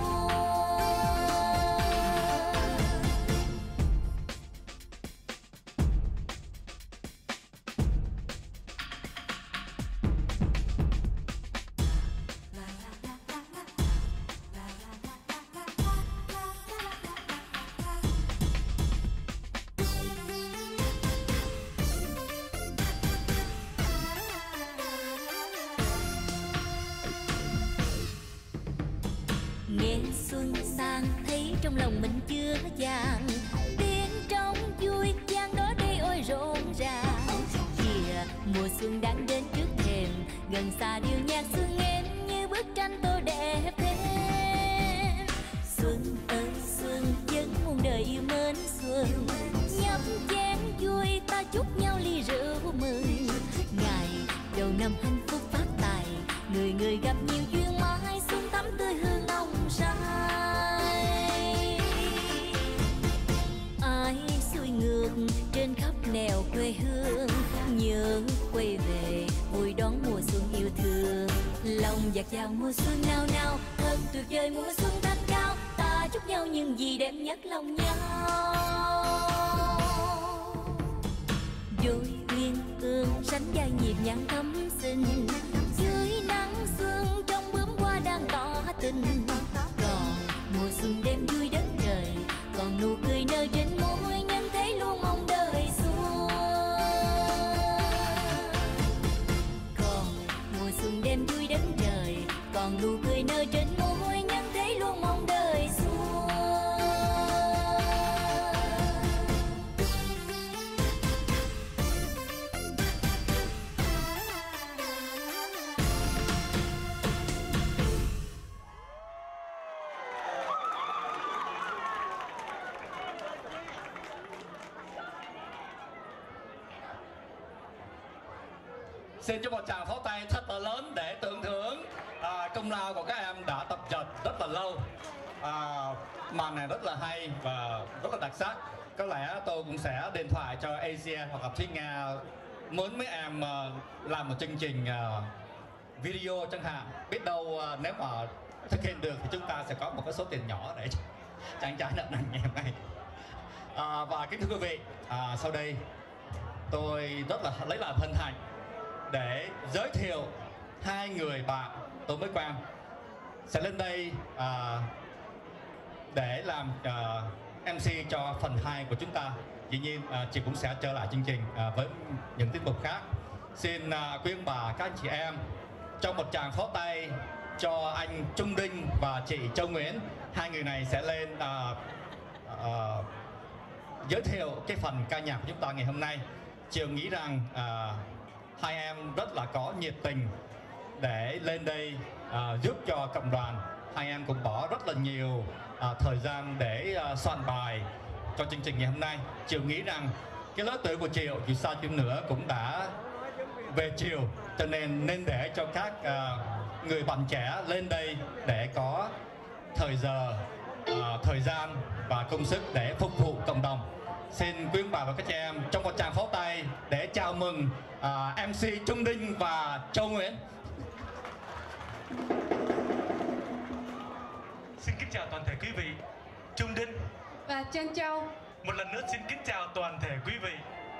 Nghe xuân sang thấy trong lòng mình chứa chan, tiếng trống vui vang đó đây ôi rộn ràng. Kìa mùa xuân đang đến trước thềm, gần xa điệu nhạc xuân em như bức tranh tô đẹp thêm. Xuân ơi xuân vẫn muôn đời yêu mến xuân, nhấp chén vui ta chúc nhau ly rượu mừng. Ngày đầu năm hạnh phúc phát tài, người người gặp nhiều duyên mãi, xuân thắm tươi hương nồng say. Ai xuôi ngược trên khắp nẻo quê hương, nhớ quay về vui đón mùa xuân yêu thương. Lòng dạt dào mùa xuân nao nao, thật tuyệt vời mùa xuân thanh cao. Ta chúc nhau những gì đẹp nhất lòng nhau. Đôi uyên ương sánh vai nhịp nhàng thắm xinh, dưới nắng xuân trong bướm hoa đang tỏ tình. Còn mùa xuân đêm vui đất trời, còn nụ cười nở trên môi nhân thế luôn mong đời xuân. Còn mùa xuân đêm vui đất trời, còn nụ cười nở trên môi nhân thế luôn mong đời xuân. Xin cho một tràng pháo tay thật là lớn để tưởng thưởng à, công lao của các em đã tập dượt rất là lâu. À, màn này rất là hay và rất là đặc sắc. Có lẽ tôi cũng sẽ điện thoại cho Asia hoặc là Thúy Nga muốn mấy em uh, làm một chương trình uh, video chẳng hạn. Biết đâu uh, nếu mà thực hiện được thì chúng ta sẽ có một cái số tiền nhỏ để trang trải nợ nần ngày hôm nay. À, và kính thưa quý vị, à, sau đây tôi rất là lấy làm hân hạnh để giới thiệu hai người bạn tôi mới quen sẽ lên đây à, để làm à, em xê cho phần hai của chúng ta. Dĩ nhiên à, chị cũng sẽ trở lại chương trình à, với những tiết mục khác. Xin à, quý ông bà, các anh chị em cho một tràng pháo tay cho anh Trung Đinh và chị Châu Nguyễn. Hai người này sẽ lên à, à, giới thiệu cái phần ca nhạc của chúng ta ngày hôm nay. Triều nghĩ rằng à, hai em rất là có nhiệt tình để lên đây à, giúp cho cộng đoàn. Hai em cũng bỏ rất là nhiều à, thời gian để à, soạn bài cho chương trình ngày hôm nay. Triều nghĩ rằng cái lứa tuổi của Triều dù sao chừng nữa cũng đã về chiều, cho nên nên để cho các uh, người bạn trẻ lên đây để có thời giờ, uh, thời gian và công sức để phục vụ cộng đồng. Xin quý ông bà và các chị em trong một tràng pháo tay để chào mừng uh, em xê Trung Đinh và Châu Nguyễn. Xin kính chào toàn thể quý vị. Trung Đinh và Trân Châu một lần nữa xin kính chào toàn thể quý vị.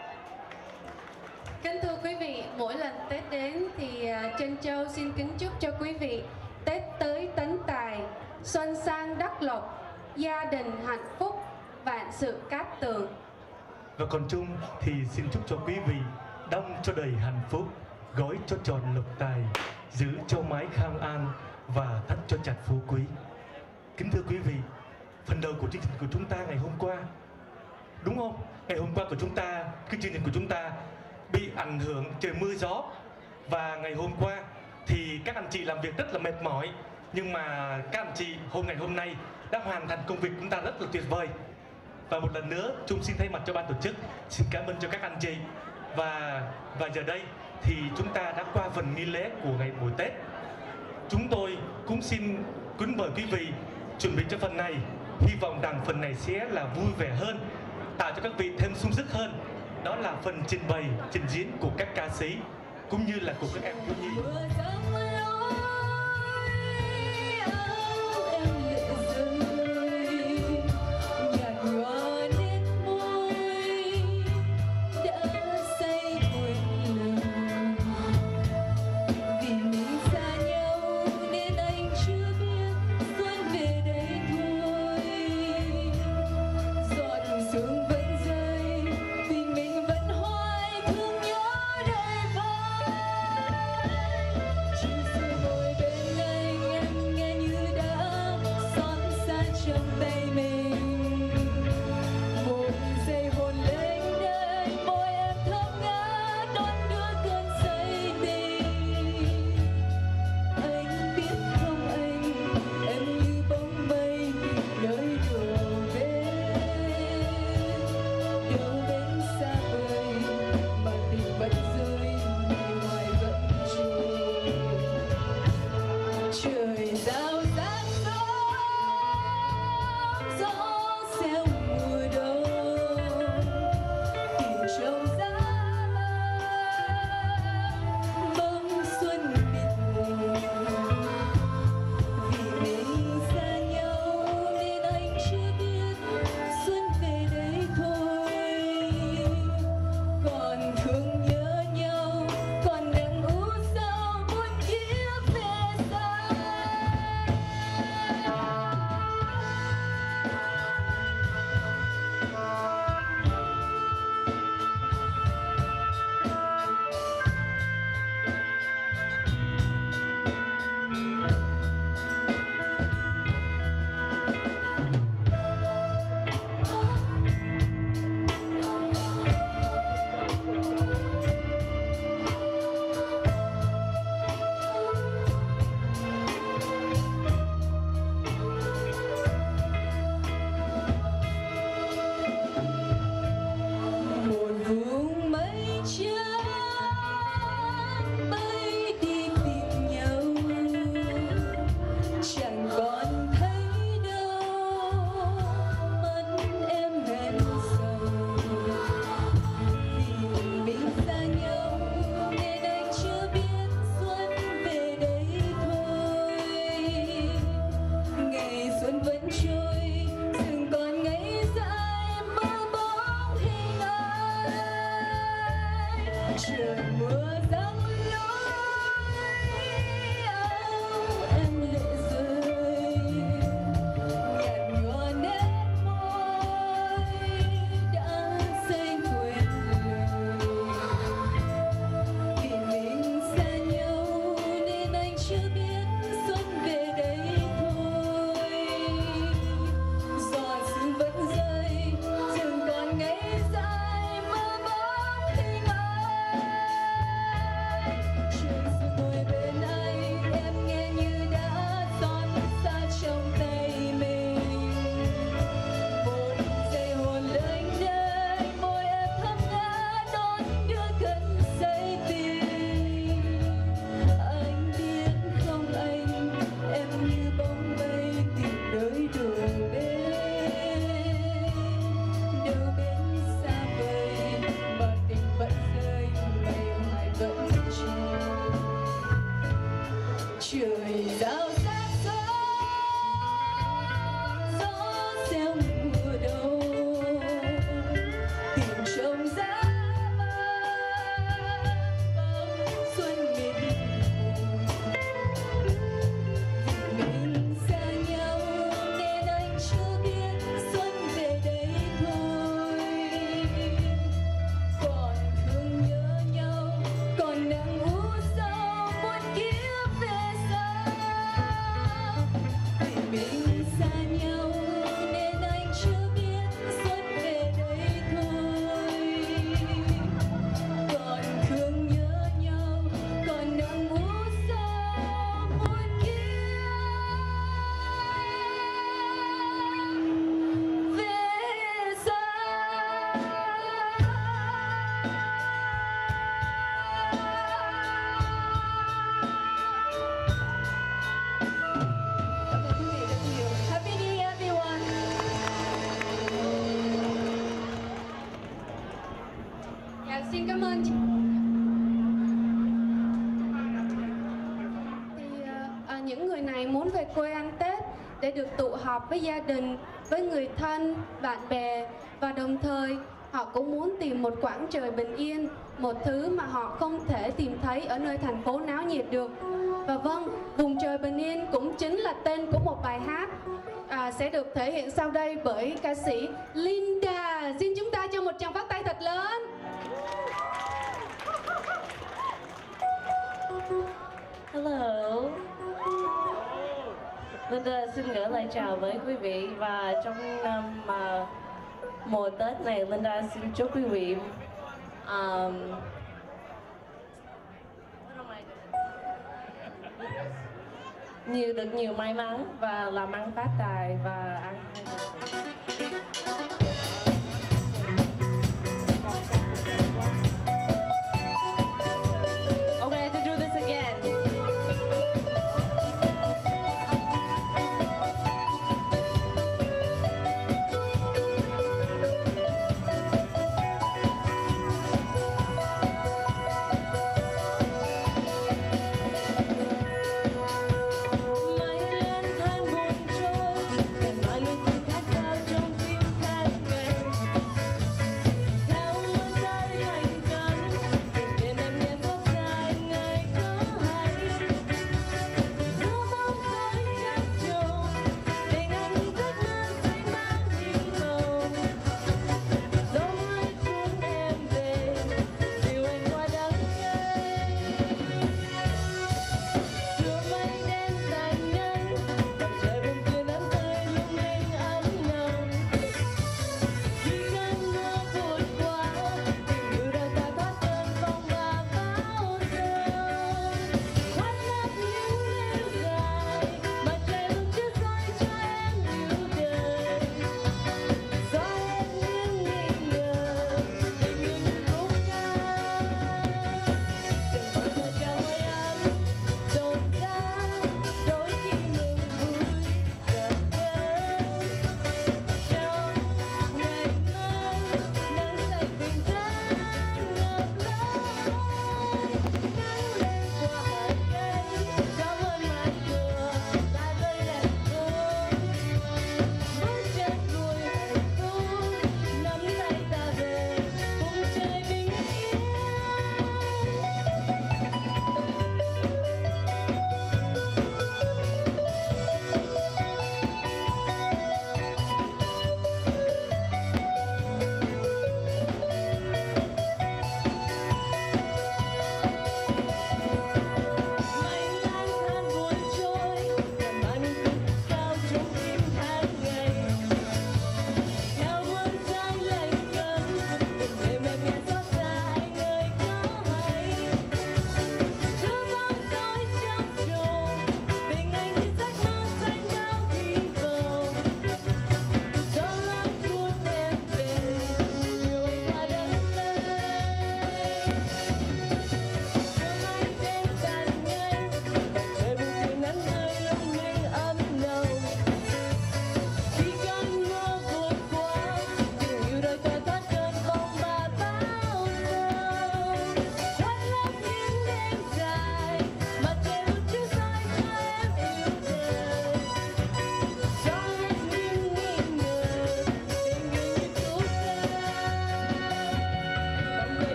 Kính thưa quý vị, mỗi lần Tết đến thì Trân Châu xin kính chúc cho quý vị Tết tới tấn tài, xuân sang đắc lộc, gia đình hạnh phúc, vạn sự cát tường. Và còn Trung thì xin chúc cho quý vị đong cho đầy hạnh phúc, gói cho tròn lộc tài, giữ cho mái khang an và thắt cho chặt phú quý. Kính thưa quý vị, phần đầu của chương trình của chúng ta ngày hôm qua, đúng không? Ngày hôm qua của chúng ta, cái chương trình của chúng ta bị ảnh hưởng trời mưa gió, và ngày hôm qua thì các anh chị làm việc rất là mệt mỏi, nhưng mà các anh chị hôm ngày hôm nay đã hoàn thành công việc của chúng ta rất là tuyệt vời. Và một lần nữa Trung xin thay mặt cho ban tổ chức xin cảm ơn cho các anh chị. Và và giờ đây thì chúng ta đã qua phần nghi lễ của ngày buổi Tết. Chúng tôi cũng xin kính mời quý vị chuẩn bị cho phần này. Hy vọng rằng phần này sẽ là vui vẻ hơn, tạo cho các vị thêm sung sức hơn. Đó là phần trình bày, trình diễn của các ca sĩ cũng như là của các em thiếu nhi. Chỉ xin cảm ơn chị. Thì à, những người này muốn về quê ăn Tết để được tụ họp với gia đình, với người thân, bạn bè, và đồng thời họ cũng muốn tìm một quãng trời bình yên, một thứ mà họ không thể tìm thấy ở nơi thành phố náo nhiệt được. Và vâng, vùng trời bình yên cũng chính là tên của một bài hát à, sẽ được thể hiện sau đây bởi ca sĩ Linda. Xin chúng ta cho một tràng phát tay thật lớn. Hello. Linda xin gửi lời chào với quý vị, và trong năm uh, mùa Tết này, Linda xin chúc quý vị um, nhiều được nhiều may mắn và làm ăn phát tài và ăn. Okay, I have to do this again. Mây lên than buồn trôi, cành mai luôn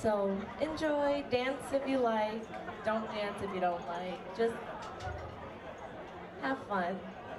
So enjoy, dance if you like, don't dance if you don't like, just have fun.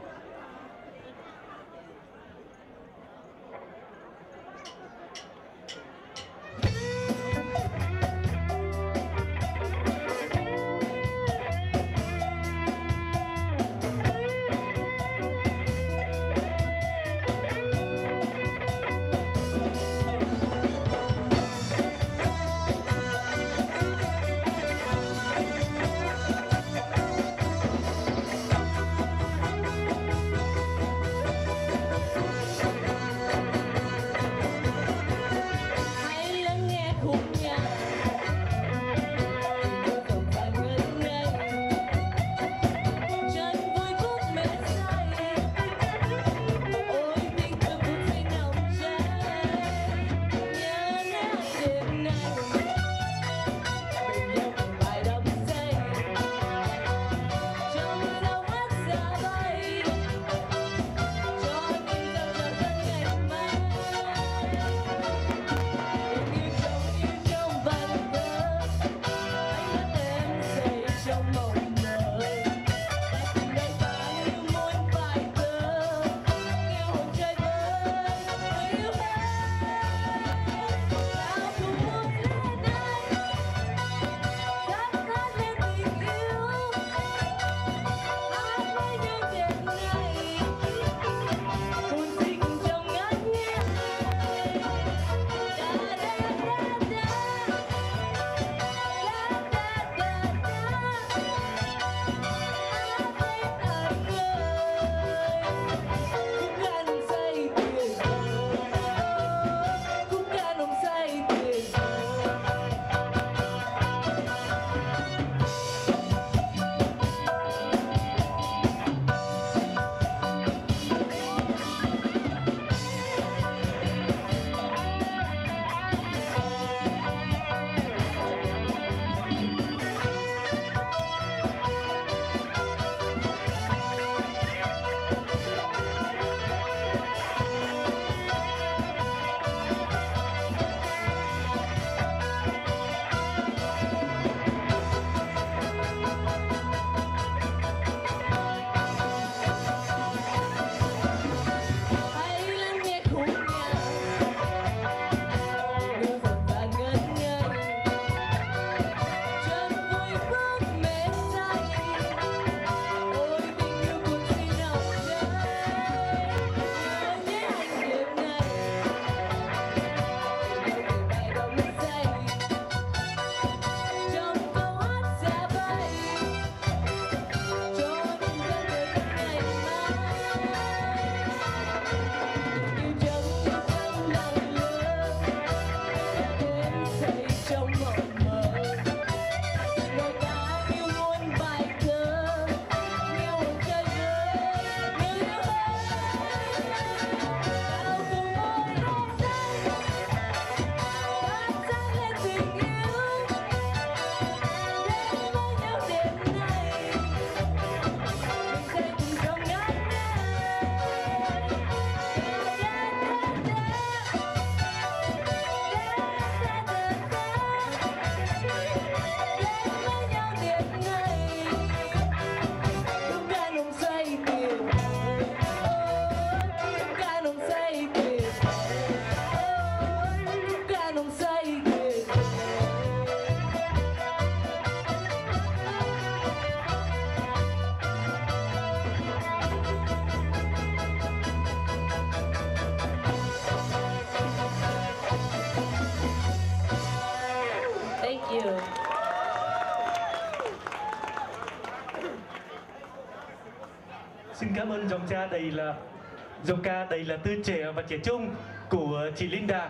Xin cảm ơn giọng ca đầy là giọng ca đầy là tươi trẻ và trẻ trung của chị Linda.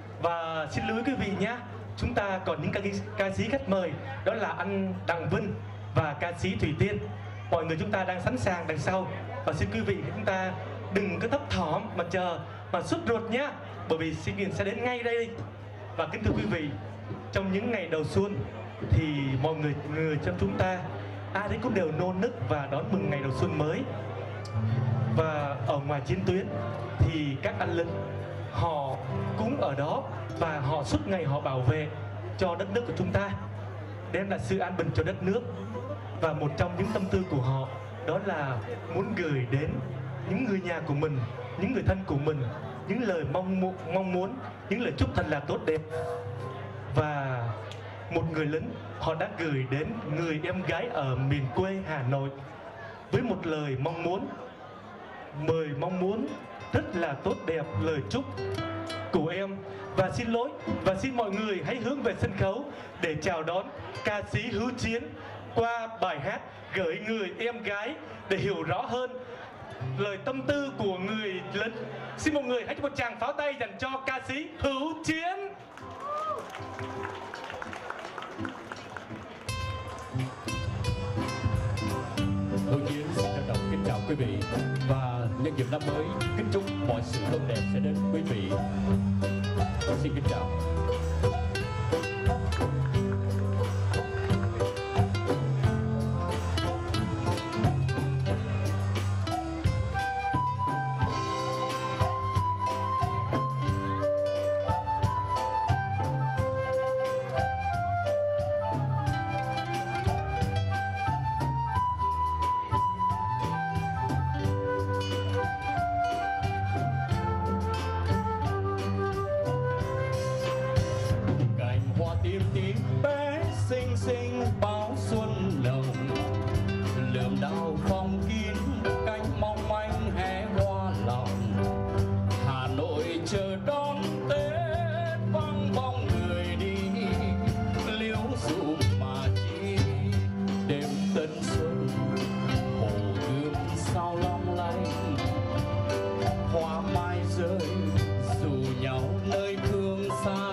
Và xin lưu ý quý vị nhé, chúng ta còn những ca, ca sĩ khách mời, đó là anh Đặng Vinh và ca sĩ Thủy Tiên. Mọi người chúng ta đang sẵn sàng đằng sau, và xin quý vị chúng ta đừng có thấp thỏm mà chờ mà sốt ruột nhé, bởi vì sự kiện sẽ đến ngay đây. Và kính thưa quý vị, trong những ngày đầu xuân thì mọi người người trong chúng ta ai đấy cũng đều nô nức và đón mừng ngày đầu xuân mới. Và ở ngoài chiến tuyến thì các anh lính họ cũng ở đó và họ suốt ngày họ bảo vệ cho đất nước của chúng ta, đem lại sự an bình cho đất nước. Và một trong những tâm tư của họ đó là muốn gửi đến những người nhà của mình, những người thân của mình, những lời mong mu mong muốn, những lời chúc thật là tốt đẹp. Và một người lính họ đã gửi đến người em gái ở miền quê Hà Nội với một lời mong muốn, mời mong muốn rất là tốt đẹp, lời chúc của em. Và xin lỗi, và xin mọi người hãy hướng về sân khấu để chào đón ca sĩ Hữu Chiến qua bài hát Gửi Người Em Gái để hiểu rõ hơn lời tâm tư của người lính. Xin mọi người hãy cho một tràng pháo tay dành cho ca sĩ Hữu Chiến. Hữu Chiến xin trân trọng kính chào quý vị và nhân dịp năm mới kính chúc mọi sự tốt đẹp sẽ đến quý vị. Xin kính chào. Tim tim bé xinh xinh bao xuân nồng, lượm đào phong kín cánh mong manh hé hoa lòng. Hà Nội chờ đón Tết vắng bóng người đi, liễu dụ mà chi đêm tân xuân, hồ gươm sao long lanh, hoa mai rơi dù nhau nơi phương xa.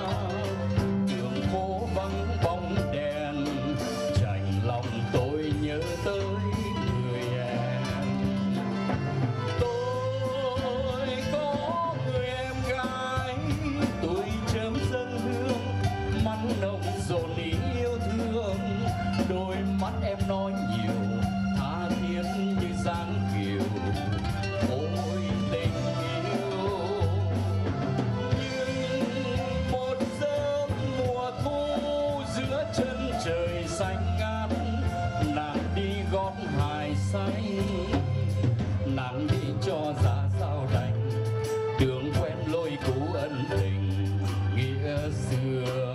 Đôi mắt em nói nhiều, tha thiết như dáng kiều, ôi tình yêu. Nhưng một giấc mùa thu giữa chân trời xanh ngát, nàng đi gót hài say, nàng đi cho giá sao đành, đường quen lối cũ ân tình nghĩa xưa.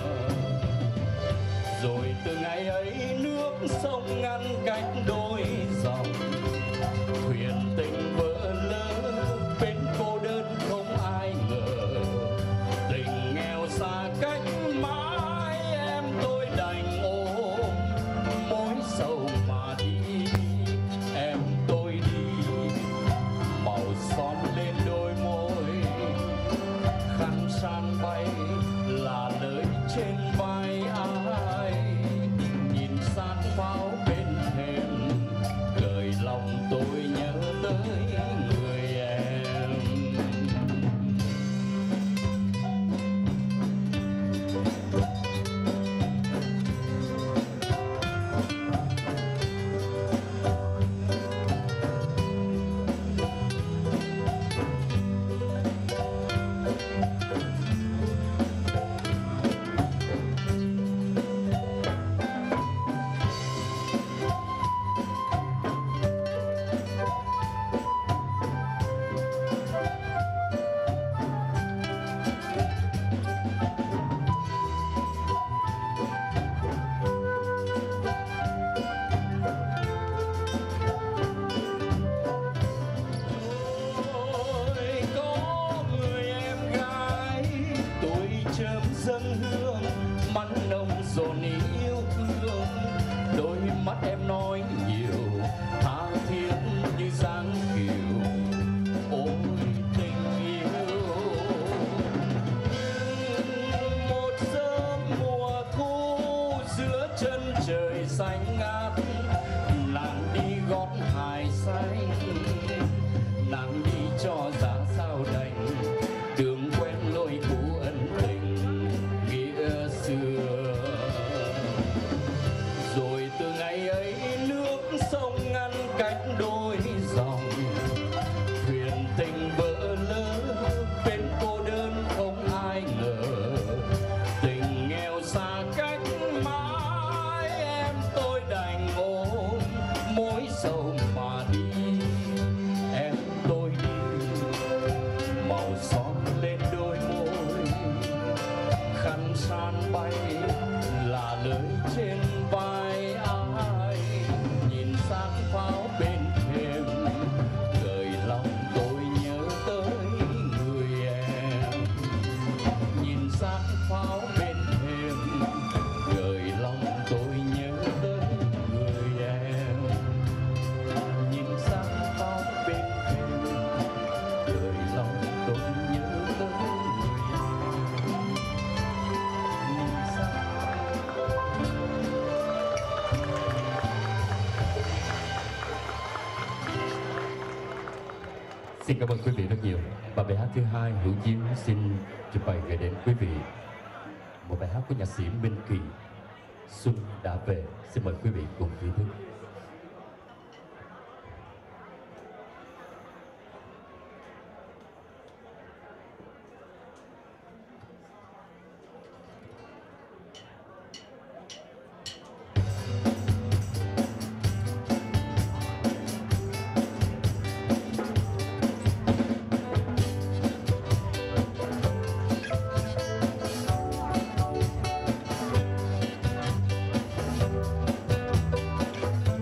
Rồi từ ngày ấy nước sông ngăn cách đôi dòng, thuyền tình vỡ lỡ bên cô đơn không ai ngờ. Tình nghèo xa cách mãi em tôi đành ôm mối sầu mà đi. Em tôi đi màu son lên đôi môi, khăn san bay là lời trên vai ai. Nhìn sát pháo bên thềm, lời lòng tôi nhớ tới người em. Dâng hương mắt nồng dồn yêu thương, đôi mắt em nói nhiều, tha thiết như dáng kiều, ôi tình yêu. Một giấc mùa thu giữa chân trời xanh ngát, nàng đi gót hài say, nàng đi cho giá sao đành, đường quen lối cũ ân tình xưa. Rồi từ ngày ấy nước sông ngăn cách đôi dòng, thuyền tình vỡ lỡ bên cô đơn không ai ngờ. Tình mà đi em tôi đi, màu son lên đôi môi, khăn san bay là lời trên vai ai, nhìn sang pháo bên thềm gợi lòng tôi nhớ tới người em, nhìn sang pháo bên thềm gợi lòng tôi nhớ tới người em, nhìn sang pháo bên thềm gợi lòng tôi nhớ tới người em, nhìn sang. Xin cảm ơn quý vị rất nhiều. Và bài hát thứ hai Hữu Diếu xin trình bày gửi đến quý vị một bài hát của nhạc sĩ Minh Kỳ, Xuân Đã Về. Xin mời quý vị cùng thưởng thức. Hãy subscribe cho kênh Ghiền Mì Gõ để không bỏ lỡ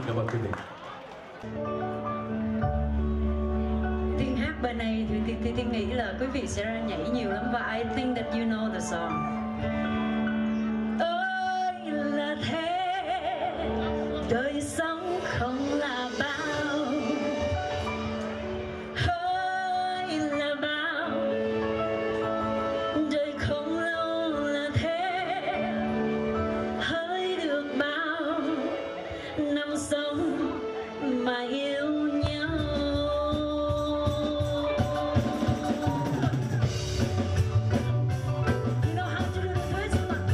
Xin cảm ơn quý vị. Tiên hát bài này thì Tiên, Tiên, Tiên nghĩ là quý vị sẽ nhảy nhiều lắm và I think that you know the song. Ơi là thế, đời sống không là bao, ơi là bao, đời không lâu là thế, hỡi được bao năm sống mà yêu nhau. You know how to do the first one.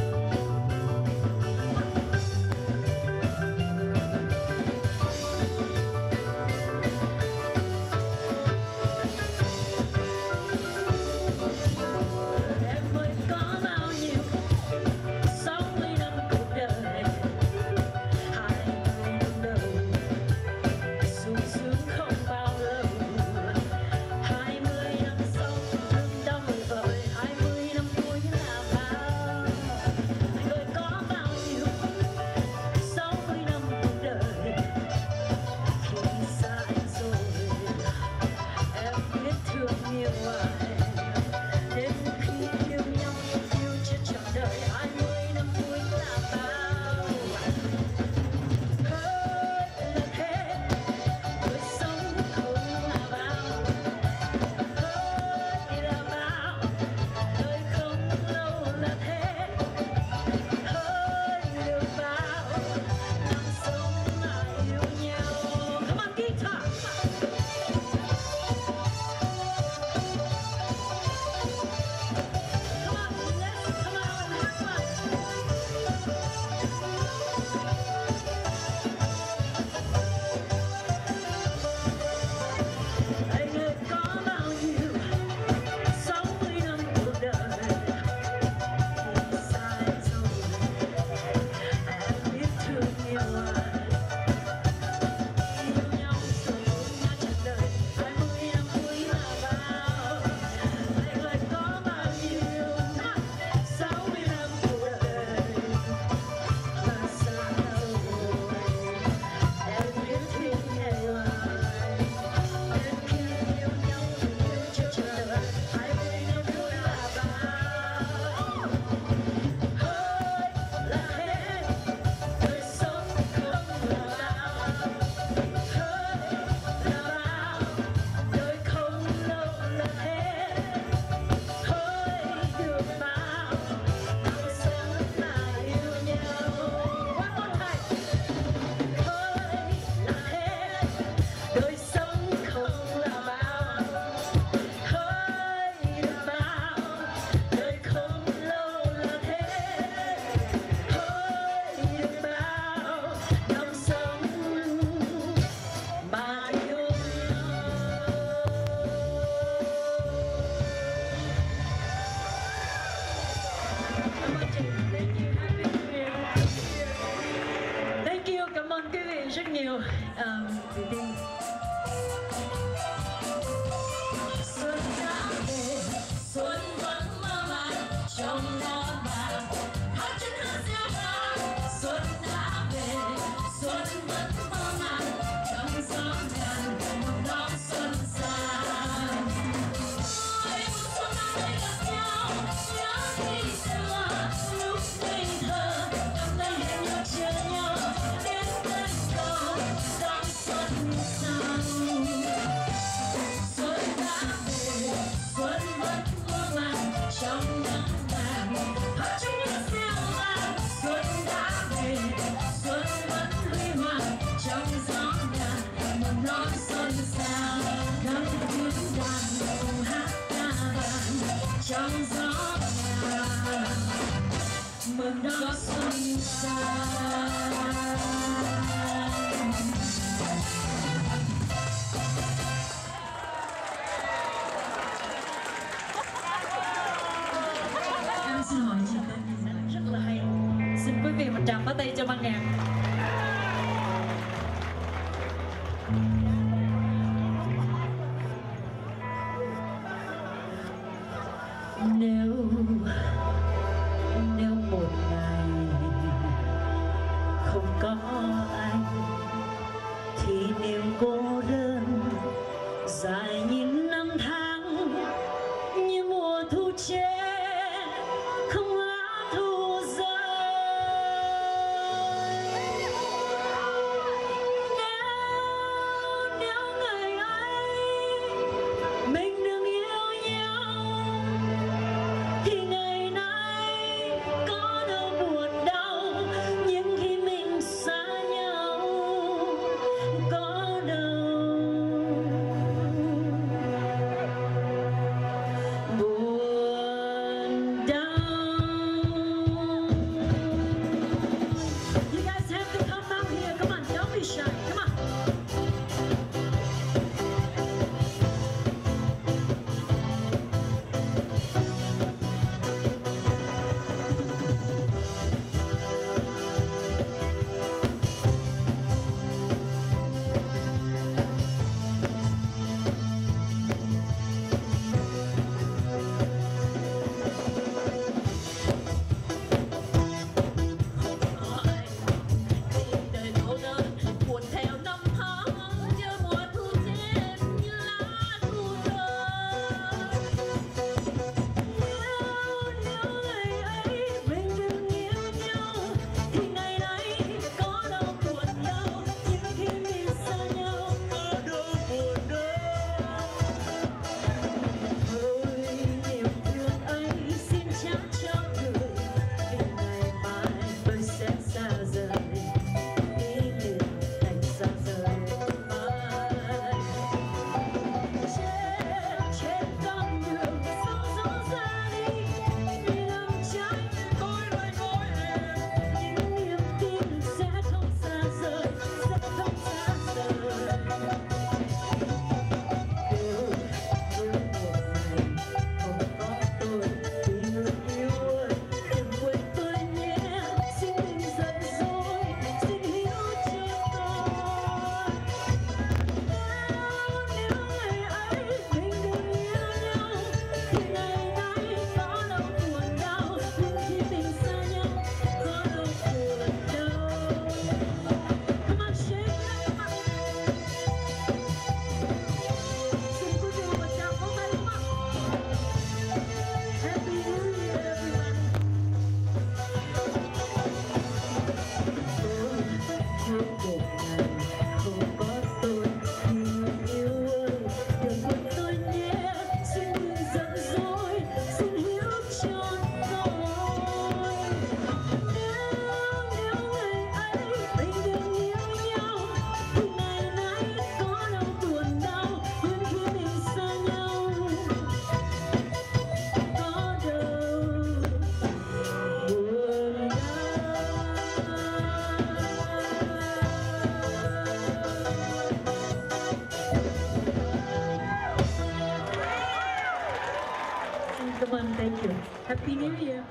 Em mới có bao nhiêu sáu mươi năm cuộc đời, hai mươi năm đầu sung sướng không bao lâu, hai mươi năm sau thương đau vơi, hai mươi năm cuối là bao. Anh ơi có bao nhiêu sáu mươi năm cuộc đời, khi xa anh rồi em biết thương nhiều ai, đến khi yêu nhau yêu chết trọn đời, hai mươi năm cuối là bao. Ơi là thế, đời sống không là bao, ơi là bao, đời không lâu là thế, ơi được bao năm sống mà yêu nhau. Come on guitar. Come on, let's come on and have fun. Anh ơi có bao nhiêu sáu mươi năm cuộc đời, khi xa anh rồi em biết thương nhiều ai, yêu nhau rồi ngã trọn đời, hai mươi năm cuối là bao. Anh ơi có bao nhiêu sáu mươi năm cuộc đời mà xa đâu rồi em biết thương nhiều ai, đến khi yêu nhau yêu chết trọn đời, hai mươi năm cuối là bao. Ơi là thế, đời sống không là bao, ơi là bao, đời không lâu là thế, ơi được bao năm sống mà yêu nhau. One more time. Ơi là thế, đời sống không là bao, ơi được bao, đời không lâu là thế, ơi được bao năm sống mà yêu nhau. Cảm ơn chị. Thank you. Happy New Year. Thank you. Cảm ơn quý vị rất nhiều. Um, chị Tiên. Xuân đã về, xuân vẫn mơ màng trong lá vàng, hát chân hát reo vang. Xuân đã về, xuân vẫn mơ màng trong gió ngàn mừng đón xuân sang. Ôi mùa xuân đã đây gặp nhau, nhớ khi xưa lúc ngây thơ, đắm đuối hẹn nhau chờ nhau đến bên cầu đón xuân sang. Xuân đã về, xuân vẫn mơ màng trong nắng vàng, hát trong những reo vang. Xuân đã về, xuân vẫn huy hoàng trong gió ngàn mừng đón xuân sang. Các tiếng đàn cùng hát ca vang trong gió ngàn mừng đón xuân sang. Em xin hỏi chị tên gì? Rất là hay. Xin quý vị một tràng pháo tay cho ban nhạc. Nếu nếu một ngày không có anh, Happy New Year.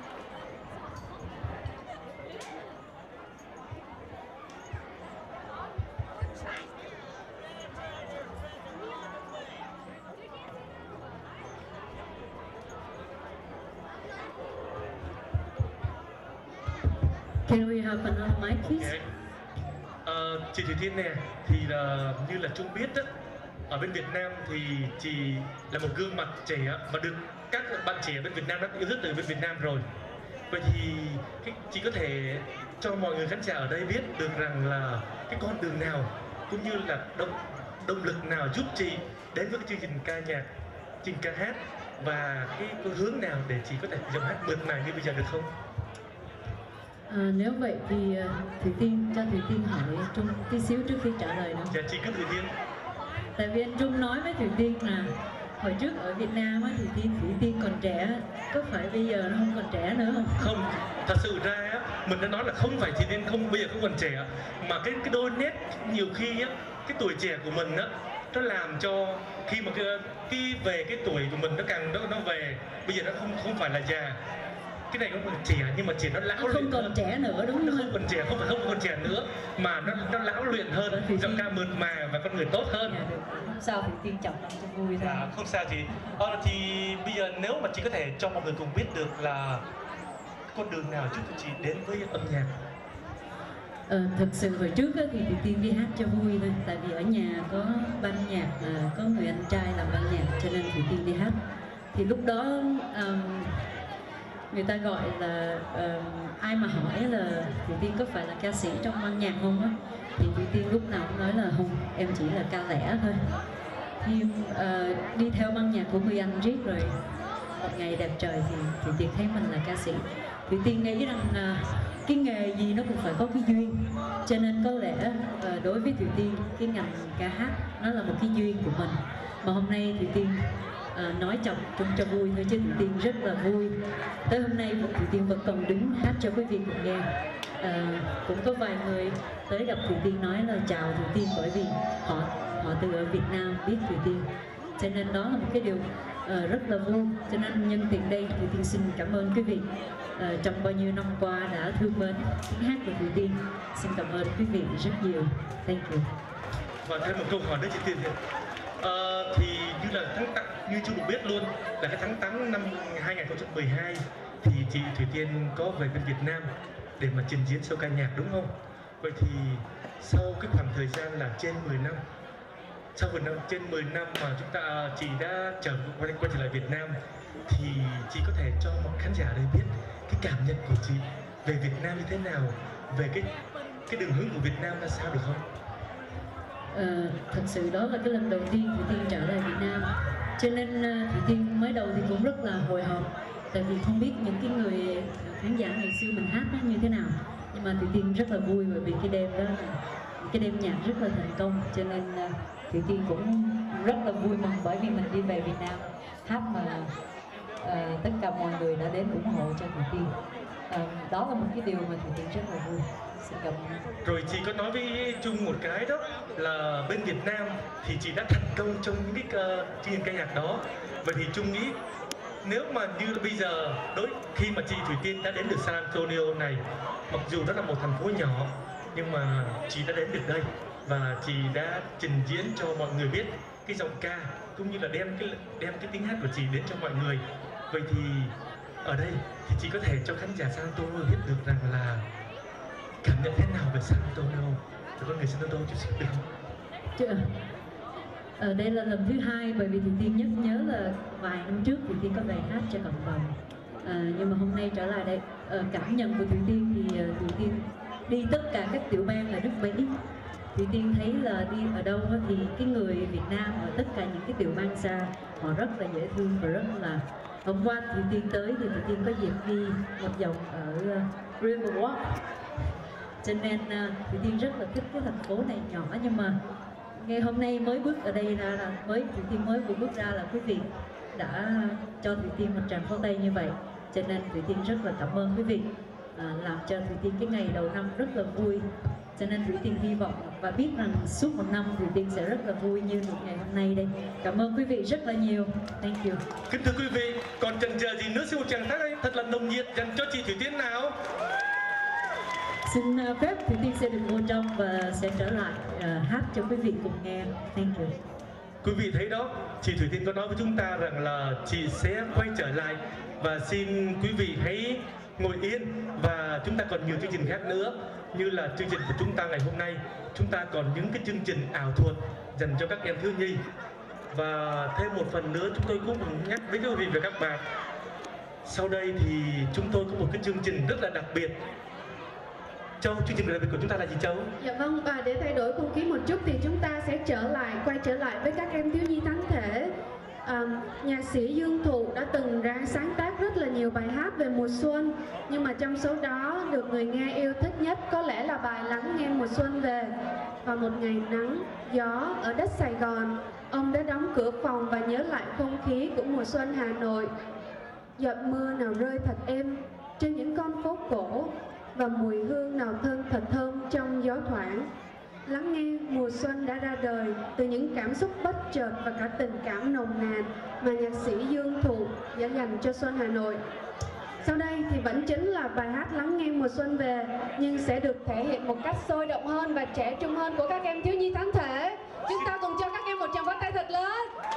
Can we have another mic, please? Okay. Ờ, chị Thủy Tiên nè, thì là như là Trung biết đó, ở bên Việt Nam thì chị là một gương mặt trẻ và được các bạn trẻ bên Việt Nam đã yêu thích từ bên Việt Nam rồi. Vậy thì cái, chị có thể cho mọi người khán giả ở đây biết được rằng là cái con đường nào cũng như là động động lực nào giúp chị đến với cái chương trình ca nhạc, chương trình ca hát, và cái, cái hướng nào để chị có thể giọng hát mượt mà như bây giờ được không? À, nếu vậy thì uh, Thủy Tiên, cho Thủy Tiên hỏi Trung tí xíu trước khi trả lời nữa. Dạ chị cứ Thủy Tiên. Tại vì anh Trung nói với Thủy Tiên là hồi trước ở Việt Nam á, Thủy Tiên Thủy Tiên còn trẻ, có phải bây giờ nó không còn trẻ nữa không? Không, thật sự ra á, mình đã nói là không phải Thủy Tiên không bây giờ không còn trẻ, mà cái cái đôi nét nhiều khi á, cái tuổi trẻ của mình á, nó làm cho khi mà cái, cái về cái tuổi của mình nó càng nó nó về bây giờ nó không không phải là già. Cái này nó còn trẻ nhưng mà trẻ nó lão luyện không còn hơn. Trẻ nữa đúng không? Nó không còn trẻ, không phải không còn trẻ nữa mà nó nó lão luyện hơn, giọng ca mượt mà và con người tốt hơn. Dạ, được. Không sao, Thủy Tiên chọc lòng cho vui thôi. Dạ, không sao chị. Ờ, thì bây giờ nếu mà chị có thể cho mọi người cùng biết được là con đường nào giúp chị đến với âm nhạc. Ờ, thực sự hồi trước á, thì Thủy Tiên đi hát cho vui thôi. Tại vì ở nhà có ban nhạc, à, có người anh trai làm ban nhạc cho nên Thủy Tiên đi hát. Thì lúc đó um, người ta gọi là uh, ai mà hỏi là Thủy Tiên có phải là ca sĩ trong ban nhạc không á, thì Thủy Tiên lúc nào cũng nói là không, em chỉ là ca lẻ thôi. Thì uh, đi theo ban nhạc của người anh riết rồi một ngày đẹp trời thì Thủy Tiên thấy mình là ca sĩ. Thủy Tiên nghĩ rằng uh, cái nghề gì nó cũng phải có cái duyên, cho nên có lẽ uh, đối với Thủy Tiên cái ngành ca hát nó là một cái duyên của mình. Mà hôm nay Thủy Tiên À, nói chọc Trung cho vui thôi chứ Thủy Tiên rất là vui. Tới hôm nay Thủy Tiên vẫn còn đứng hát cho quý vị cùng nghe. À, cũng có vài người tới gặp Thủy Tiên nói là chào Thủy Tiên bởi vì họ họ từ ở Việt Nam biết Thủy Tiên, cho nên đó là một cái điều uh, rất là vui. Cho nên nhân tiện đây Thủy Tiên xin cảm ơn quý vị uh, trong bao nhiêu năm qua đã thương mến tiếng hát của Thủy Tiên. Xin cảm ơn quý vị rất nhiều. Thank you. Và thêm một câu hỏi nữa chị Tiên. Ờ, thì như là tháng như chú được biết luôn là cái tháng tám năm hai nghìn không trăm mười hai thì chị Thủy Tiên có về bên Việt Nam để mà trình diễn show ca nhạc đúng không? Vậy thì sau cái khoảng thời gian là trên mười năm, sau một năm trên mười năm mà chúng ta chị đã trở quay quay trở lại Việt Nam, thì chị có thể cho mọi khán giả đây biết cái cảm nhận của chị về Việt Nam như thế nào, về cái cái đường hướng của Việt Nam là sao được không? Ờ, thật sự đó là cái lần đầu tiên Thủy Tiên trở lại Việt Nam, cho nên uh, Thủy Tiên mới đầu thì cũng rất là hồi hộp, tại vì không biết những cái người khán giả ngày xưa mình hát nó như thế nào. Nhưng mà Thủy Tiên rất là vui bởi vì cái đêm đó là cái đêm nhạc rất là thành công, cho nên uh, Thủy Tiên cũng rất là vui mừng bởi vì mình đi về Việt Nam hát mà uh, tất cả mọi người đã đến ủng hộ cho Thủy Tiên. Uh, đó là một cái điều mà Thủy Tiên rất là vui. Rồi chị có nói với Trung một cái đó là bên Việt Nam thì chị đã thành công trong những cái uh, chương trình ca nhạc đó. Vậy thì Trung nghĩ nếu mà như bây giờ đối khi mà chị Thủy Tiên đã đến được San Antonio này, mặc dù đó là một thành phố nhỏ nhưng mà chị đã đến được đây và chị đã trình diễn cho mọi người biết cái giọng ca cũng như là đem cái đem cái tiếng hát của chị đến cho mọi người. Vậy thì ở đây thì chị có thể cho khán giả San Antonio biết được rằng là cảm nhận thế nào về San Antonio, về con người San Antonio chút xíu được không? Ở đây là lần thứ hai, bởi vì Thủy Tiên nhất nhớ là vài năm trước Thủy Tiên có về hát cho cộng đồng. À, nhưng mà hôm nay trở lại đây, à, cảm nhận của Thủy Tiên thì uh, Thủy Tiên đi tất cả các tiểu bang ở nước Mỹ. Thủy Tiên thấy là đi ở đâu thì cái người Việt Nam ở tất cả những cái tiểu bang xa họ rất là dễ thương và rất là. Hôm qua Thủy Tiên tới thì Thủy Tiên có dịp đi một vòng ở uh, Riverwalk, cho nên uh, Thủy Tiên rất là thích cái thành phố này nhỏ, nhưng mà ngày hôm nay mới bước ở đây ra là mới Thủy Tiên mới vừa bước ra là quý vị đã cho Thủy Tiên một tràng pháo tay như vậy, cho nên Thủy Tiên rất là cảm ơn quý vị, à, làm cho Thủy Tiên cái ngày đầu năm rất là vui. Cho nên Thủy Tiên hy vọng và biết rằng suốt một năm Thủy Tiên sẽ rất là vui như một ngày hôm nay đây. Cảm ơn quý vị rất là nhiều. Thank you. Kính thưa quý vị, còn chần chờ gì nữa, xin một tràng tay thật là nồng nhiệt dành cho chị Thủy Tiên nào. Xin phép Thủy Tiên sẽ được vô trong và sẽ trở lại uh, hát cho quý vị cùng nghe. Thank you. Quý vị thấy đó, chị Thủy Tiên có nói với chúng ta rằng là chị sẽ quay trở lại và xin quý vị hãy ngồi yên và chúng ta còn nhiều chương trình khác nữa, như là chương trình của chúng ta ngày hôm nay. Chúng ta còn những cái chương trình ảo thuật dành cho các em thiếu nhi. Và thêm một phần nữa chúng tôi cũng nhắc với quý vị và các bạn, sau đây thì chúng tôi có một cái chương trình rất là đặc biệt. Châu, chương trình đặc biệt của chúng ta là gì Châu? Dạ vâng, và để thay đổi không khí một chút thì chúng ta sẽ trở lại, quay trở lại với các em thiếu nhi thánh thể. À, nhạc sĩ Dương Thụ đã từng ra sáng tác rất là nhiều bài hát về mùa xuân, nhưng mà trong số đó được người nghe yêu thích nhất có lẽ là bài Lắng Nghe Mùa Xuân Về. Vào một ngày nắng, gió ở đất Sài Gòn, ông đã đóng cửa phòng và nhớ lại không khí của mùa xuân Hà Nội. Giọt mưa nào rơi thật êm trên những con phố cổ, và mùi hương nào thơm thật thơm trong gió thoảng. Lắng nghe mùa xuân đã ra đời từ những cảm xúc bất chợt và cả tình cảm nồng nàn mà nhạc sĩ Dương Thụ đã dành cho xuân Hà Nội. Sau đây thì vẫn chính là bài hát Lắng Nghe Mùa Xuân Về, nhưng sẽ được thể hiện một cách sôi động hơn và trẻ trung hơn của các em thiếu nhi thánh thể. Chúng ta cùng cho các em một tràng pháo tay thật lớn.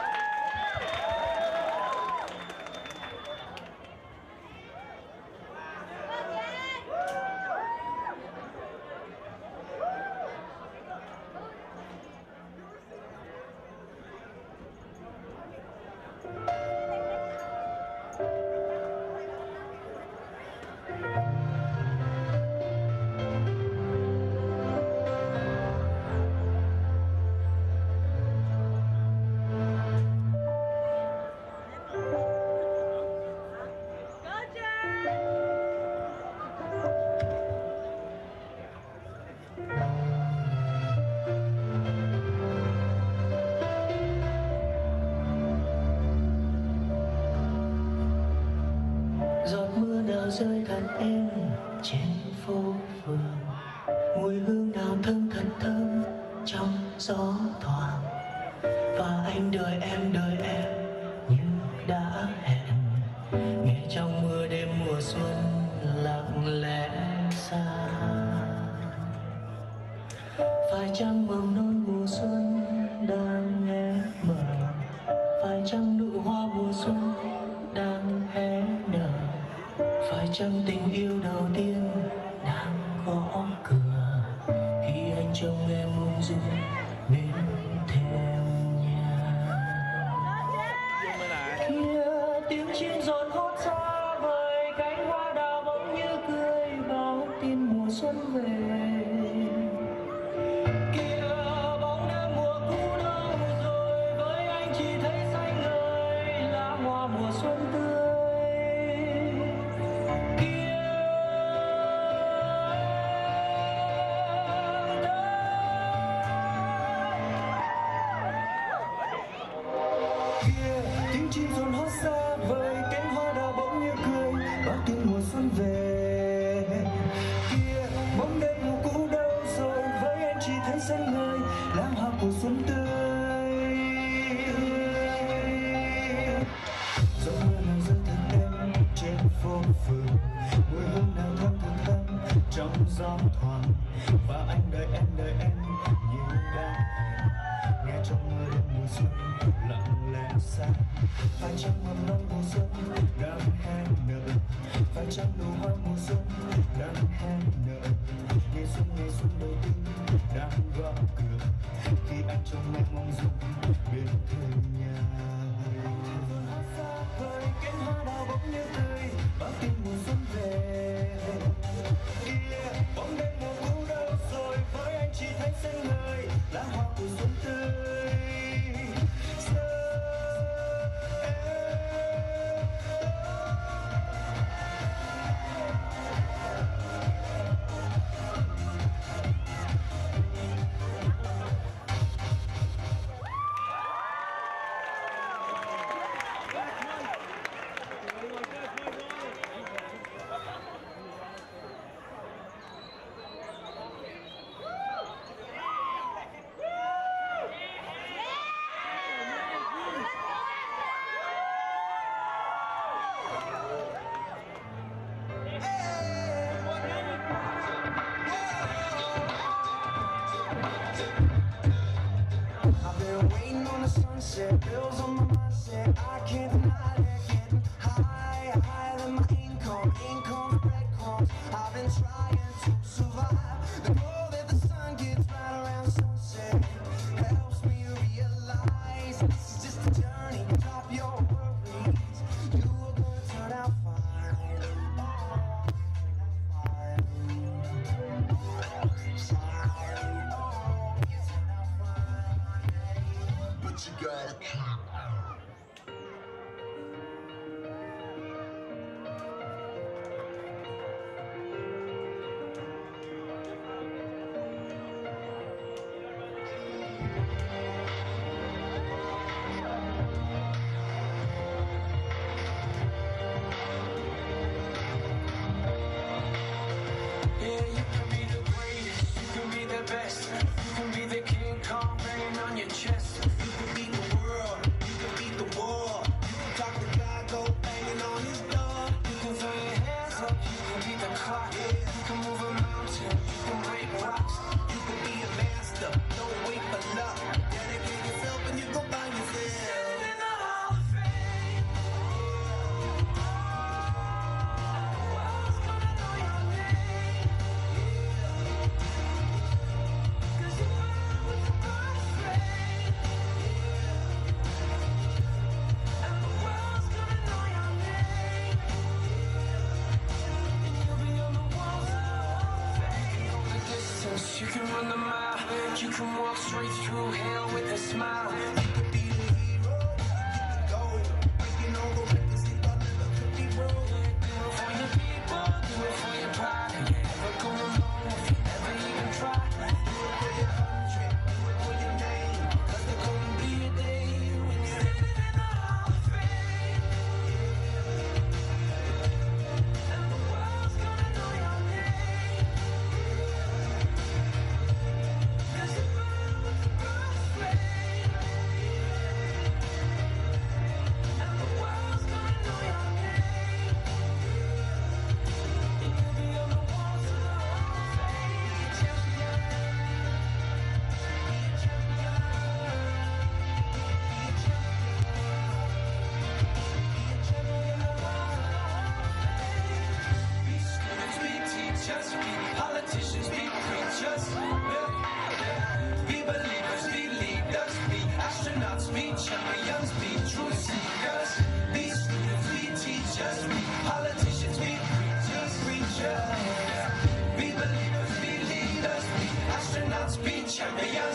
rơi thật êm trên phố phường, mùi hương đào thơm thật thơm trong gió thoảng, và anh đợi em đợi em như đã hẹn, nghe trong mưa đêm mùa xuân lặng lẽ xa. Phải chăng mầm non mùa xuân đang nghe mờ, phải chăng nụ hoa mùa xuân đang hé nở, phải chăng tình yêu đầu tiên đang gõ cửa, khi anh trông em ung dung bên thềm nhà. Kia tiếng chim rộn hót xa vời, cánh hoa đào bỗng như cười báo tin mùa xuân về. Trong gió thoảng và anh đợi em đợi em như đã nghe trong mưa đêm mùa xuân lặng lẽ xa. Phải chăng mầm non mùa xuân đang hé nở, phải chăng nụ hoa mùa xuân đang hé nở, ngày xuân ngày xuân đầu tiên đang gõ cửa, khi anh trong em mong dung bên thềm nhà. Vời cánh hoa đào bỗng như tươi báo tin mùa xuân về. Bóng đêm mùa cũ đâu rồi, với anh chỉ thấy xanh ngời lá hoa của xuân tươi. sunset, bills on my mindset, I can't deny it. Getting high, higher than my income, income breadcrumbs. I've been trying to survive. The glow that the sun gets right around sunset helps me realize this is just a journey. Drop your worries, you are gonna turn out fine. But you gotta you can run the mile, you can walk straight through hell with a smile. You could be the hero, keep going, breaking all the records they thought never could be broken. Do it for your people, do it for your pride. You ain't never gonna know if you never even try. Do it for your country, do it for your name, 'cause there's gonna be a day when you're living in the Hall of Fame. And the world's gonna know your name. Politicians be preachers, be believers, be leaders, be astronauts, be champions, be truth seekers, be students, be teachers, be politicians, be preachers, preachers, be believers, be leaders, be astronauts, be champions.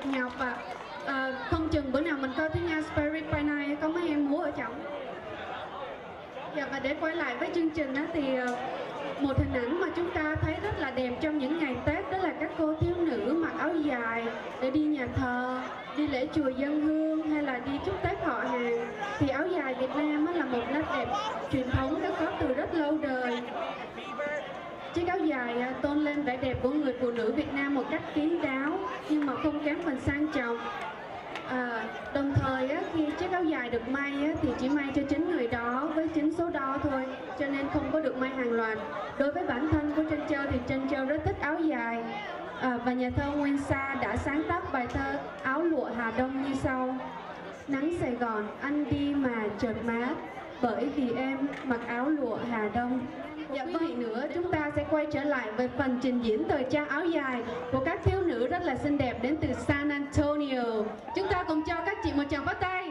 Ngọc ạ. À, không chừng bữa nào mình coi tiếng Nga Spirit by Night có mấy em múa ở trọng. Dạ, và để quay lại với chương trình á, thì một hình ảnh mà chúng ta thấy rất là đẹp trong những ngày Tết đó là các cô thiếu nữ mặc áo dài để đi nhà thờ, đi lễ chùa dân hương hay là đi chúc Tết họ hàng. Thì áo dài Việt Nam á là một nét đẹp truyền thống đã có từ rất lâu đời. Chiếc áo dài tôn lên vẻ đẹp của người phụ nữ Việt Nam một cách kín đáo nhưng mà không kém phần sang trọng. À, đồng thời á, khi chiếc áo dài được may á, thì chỉ may cho chính người đó với chính số đo thôi, cho nên không có được may hàng loạt. Đối với bản thân của Trân Châu thì Trân Châu rất thích áo dài. À, và nhà thơ Nguyên Sa đã sáng tác bài thơ Áo lụa Hà Đông như sau: nắng Sài Gòn anh đi mà chợt mát, bởi vì em mặc áo lụa Hà Đông. Dạ vâng, nữa chúng ta sẽ quay trở lại với phần trình diễn thời trang áo dài của các thiếu nữ rất là xinh đẹp đến từ San Antonio. Chúng ta cùng cho các chị một tràng pháo tay.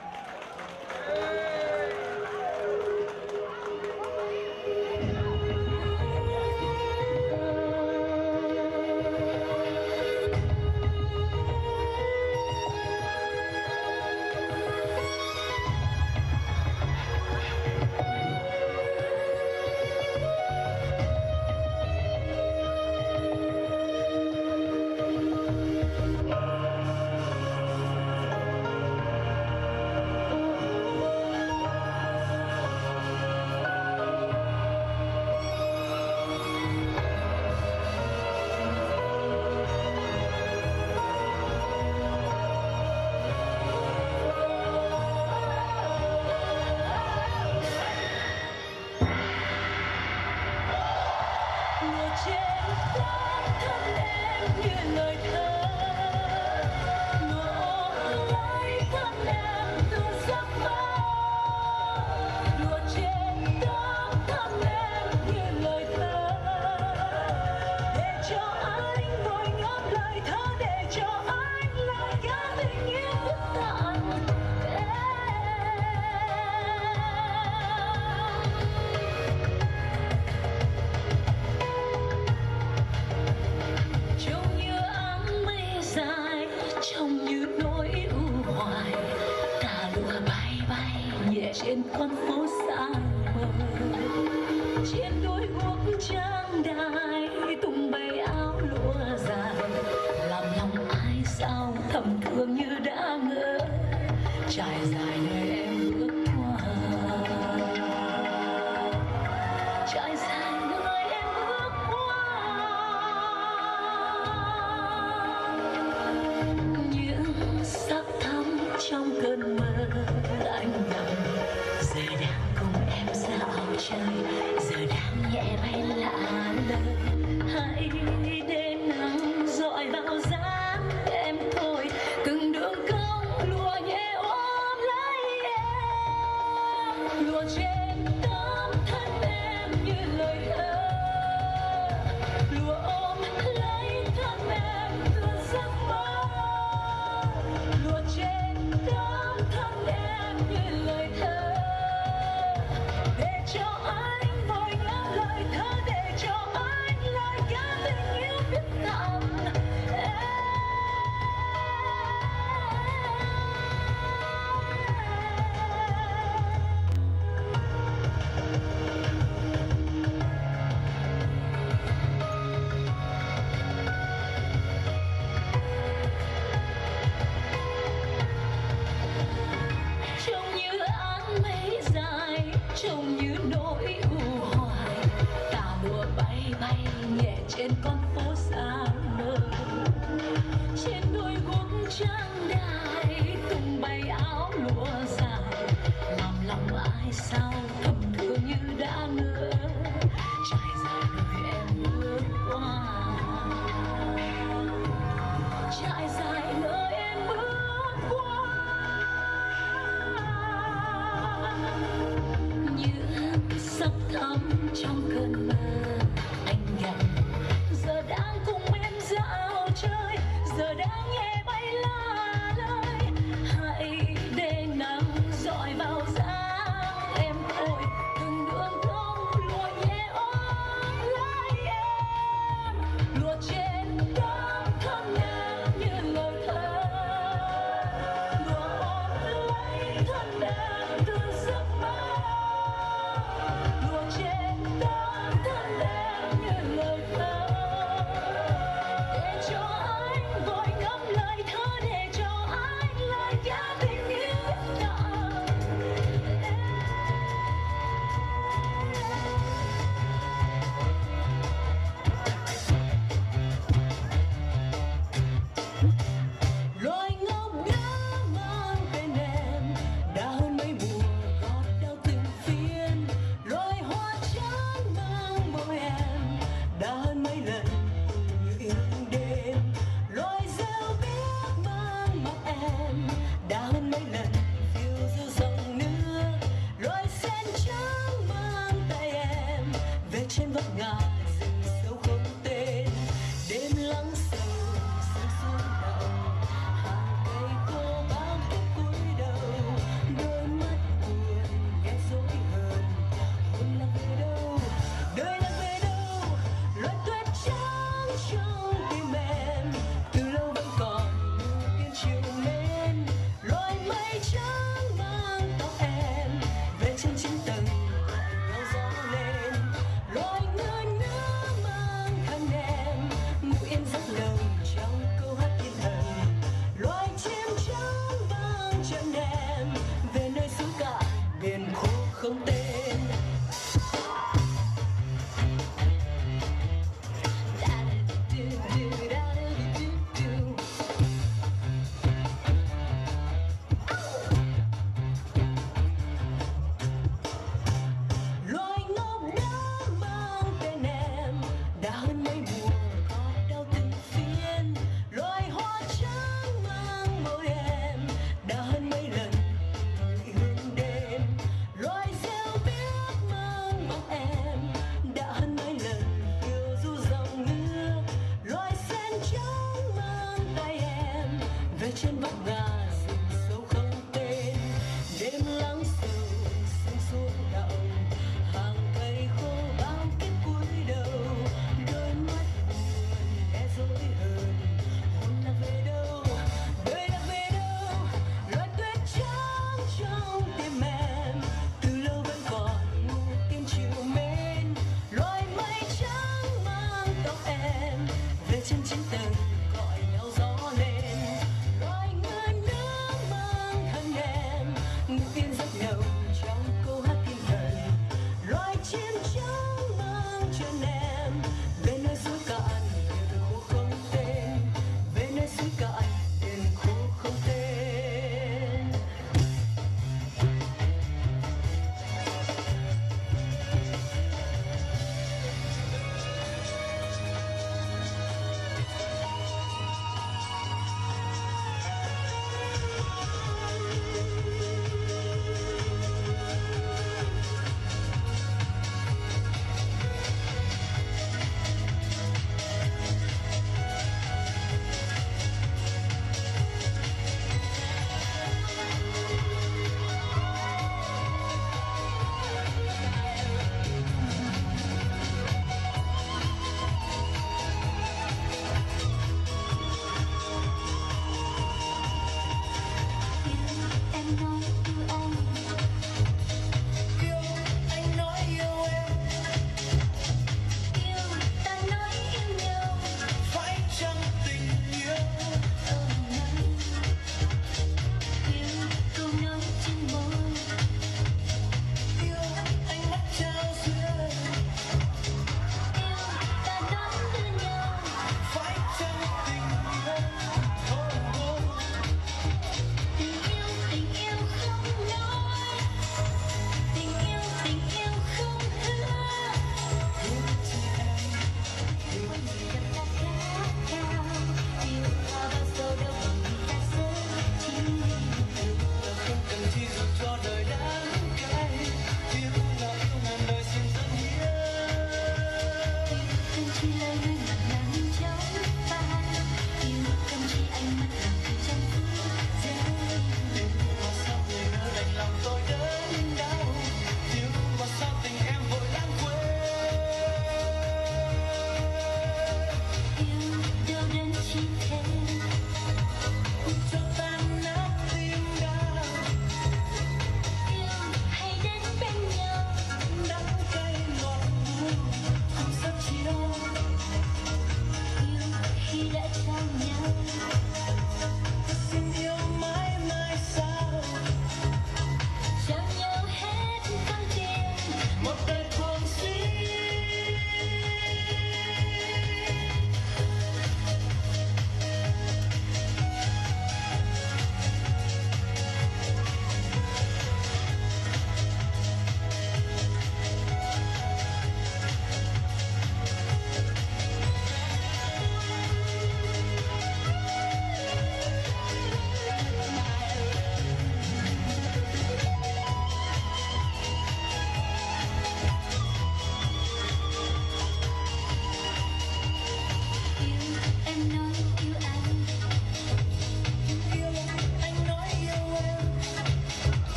trên con phố xa vời, trên đôi guốc trang đài tung bay áo lụa dài, làm lòng ai sao thầm thương như đã ngỡ trải dài nơi em bước qua, trải dài nơi em bước qua. Những sắc thắm trong cơn mơ anh nằm, giờ đang cùng em dạo chơi, giờ đang nhẹ bay lạ lời. Hãy để nắng dọi vào dáng em thôi, từng đường cong lụa nhẹ ôm lá chân em về nơi xứ cạn miền khô không tên. Loài ngọc đã mang tên em, đã hơn mấy mùa ngọt đau từng phiên. Loài hoa trắng mang môi em, đã hơn mấy lần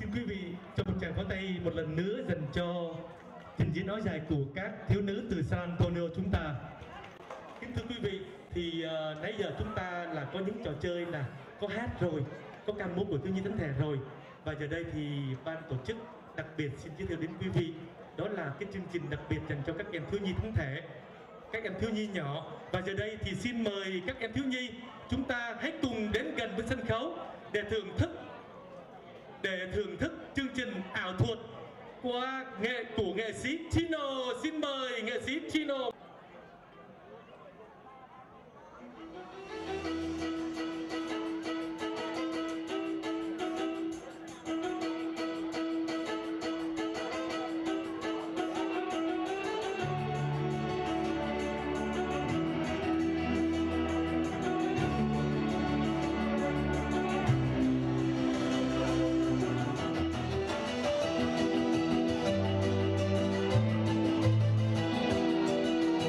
Xin quý vị cho một tràng pháo tay một lần nữa dành cho trình diễn áo dài của các thiếu nữ từ San Antonio chúng ta. Kính thưa quý vị, thì uh, nãy giờ chúng ta là có những trò chơi là có hát rồi, có ca múa của thiếu nhi thánh thể rồi, và giờ đây thì ban tổ chức đặc biệt xin giới thiệu đến quý vị đó là cái chương trình đặc biệt dành cho các em thiếu nhi thánh thể, các em thiếu nhi nhỏ. Và giờ đây thì xin mời các em thiếu nhi chúng ta hãy cùng đến gần với sân khấu để thưởng thức để thưởng thức chương trình ảo thuật qua nghệ của nghệ sĩ Chino. Xin mời nghệ sĩ Chino. Hãy subscribe cho kênh Ghiền Mì Gõ để không bỏ lỡ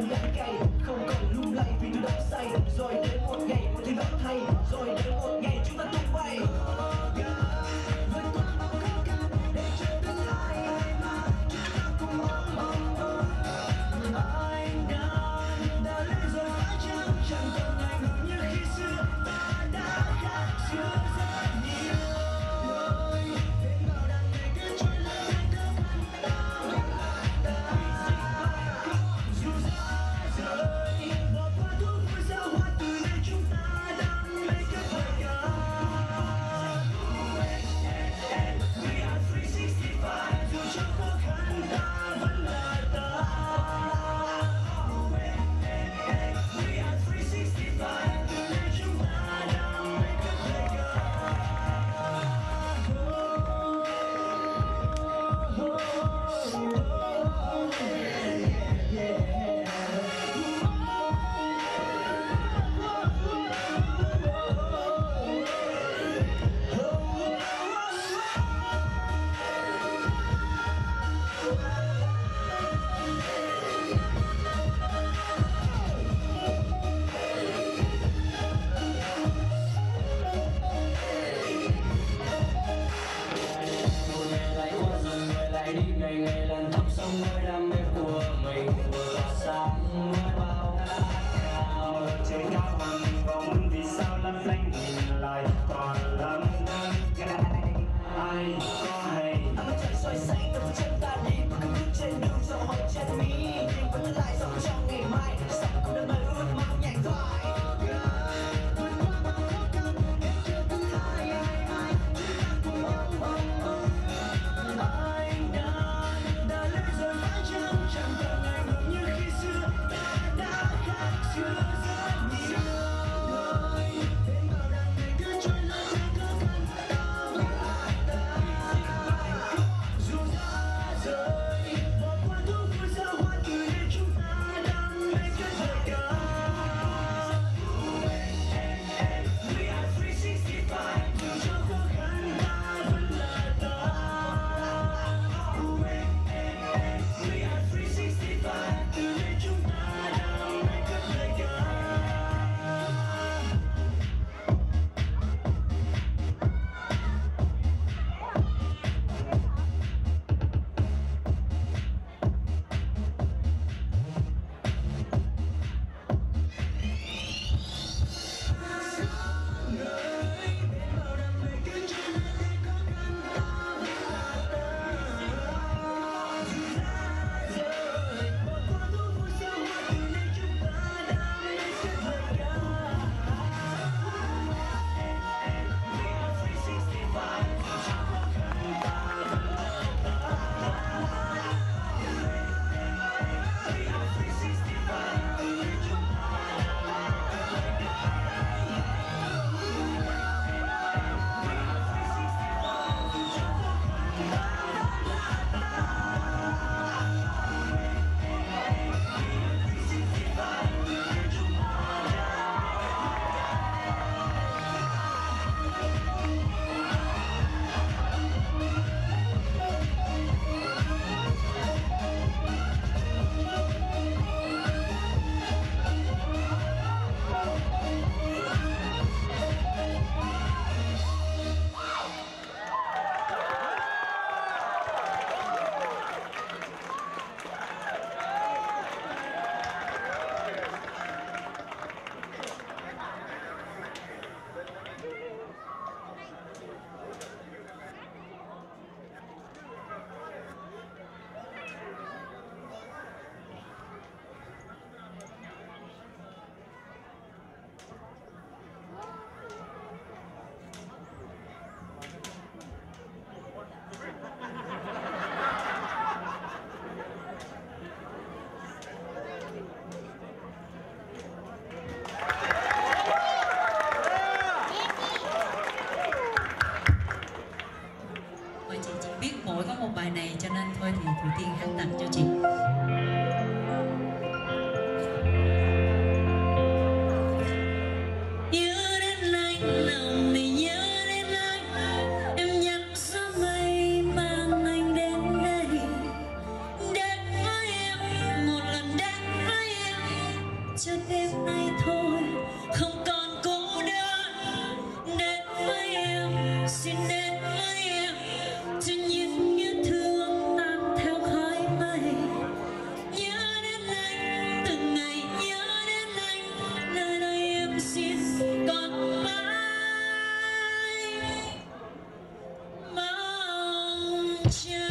em đắng cay, không còn lung lay vì tôi đắm say. Rồi đến một ngày mọi thứ đổi thay, rồi đến một ngày chúng ta tung bay. Với toàn bao khó khăn để cho tương lai ai mà chúng ta cùng mong mong mong. Anh đã đã lên rồi phải chăng, chẳng còn ngày ngủ như khi xưa, ta đã khác xưa rất nhiều. Rồi đến bao đàn ngày cứ trôi lăn nhanh cơ khăn ta vẫn là ta. Dù ra rời bỏ qua thú vui giao hoa từ nay chúng ta đang lấy cái thời gian. We are three sixty-five, dù cho khó khăn ta vẫn là ta. We are three sixty-five, từ nay chúng ta đang lấy cái thời ngày ngày lần thắp xong nơi đam mê của mình, vừa tỏa sáng mới bao khát khao. Trời cao mà mình bóng vì sao lấp lánh nhìn lại còn lắm đắng cay. Ai có hay ta mới trời soi sáng ta bước chân ta đi bước bước trên đường dẫu hỏi trên mi, nhưng vẫn tương lai sống trong ngày mai. Sống cũng đã mơ ước mong nhạc thoại. Vượt qua bao khó khăn để cho tương lai ai mai chúng ta cùng mong mong mong. Anh đã đã lên rồi phải chăng, chẳng còn ngày ngủ như khi xưa, ta đã khác xưa rất nhiều. Rồi đến bao đàn ngày cứ trôi lăn nhanh cơ khăn ta vẫn là ta. Dù ra rời bỏ qua thú vui giao hoa từ nay chúng ta đang lấy cái thời gian. We are three sixty-five, dù cho khó khăn ta vẫn là ta. We are three sixty-five, từ nay chúng ta đang lấy cái thời gian. Ôi chị chỉ biết mỗi có một bài này cho nên thôi thì Thủy Tiên hát tặng cho chị. Nhớ đến anh lòng thì nhớ đến anh, em nhặt gió mây mang anh đến đây. Đến với em một lần, đến với em cho đêm nay thôi, không còn cô đơn. Đến với em, xin đến với em, cho những nhớ thương tan theo khói mây. Nhớ đến anh, từng ngày nhớ đến anh, nơi đây em xin còn mãi mong chờ.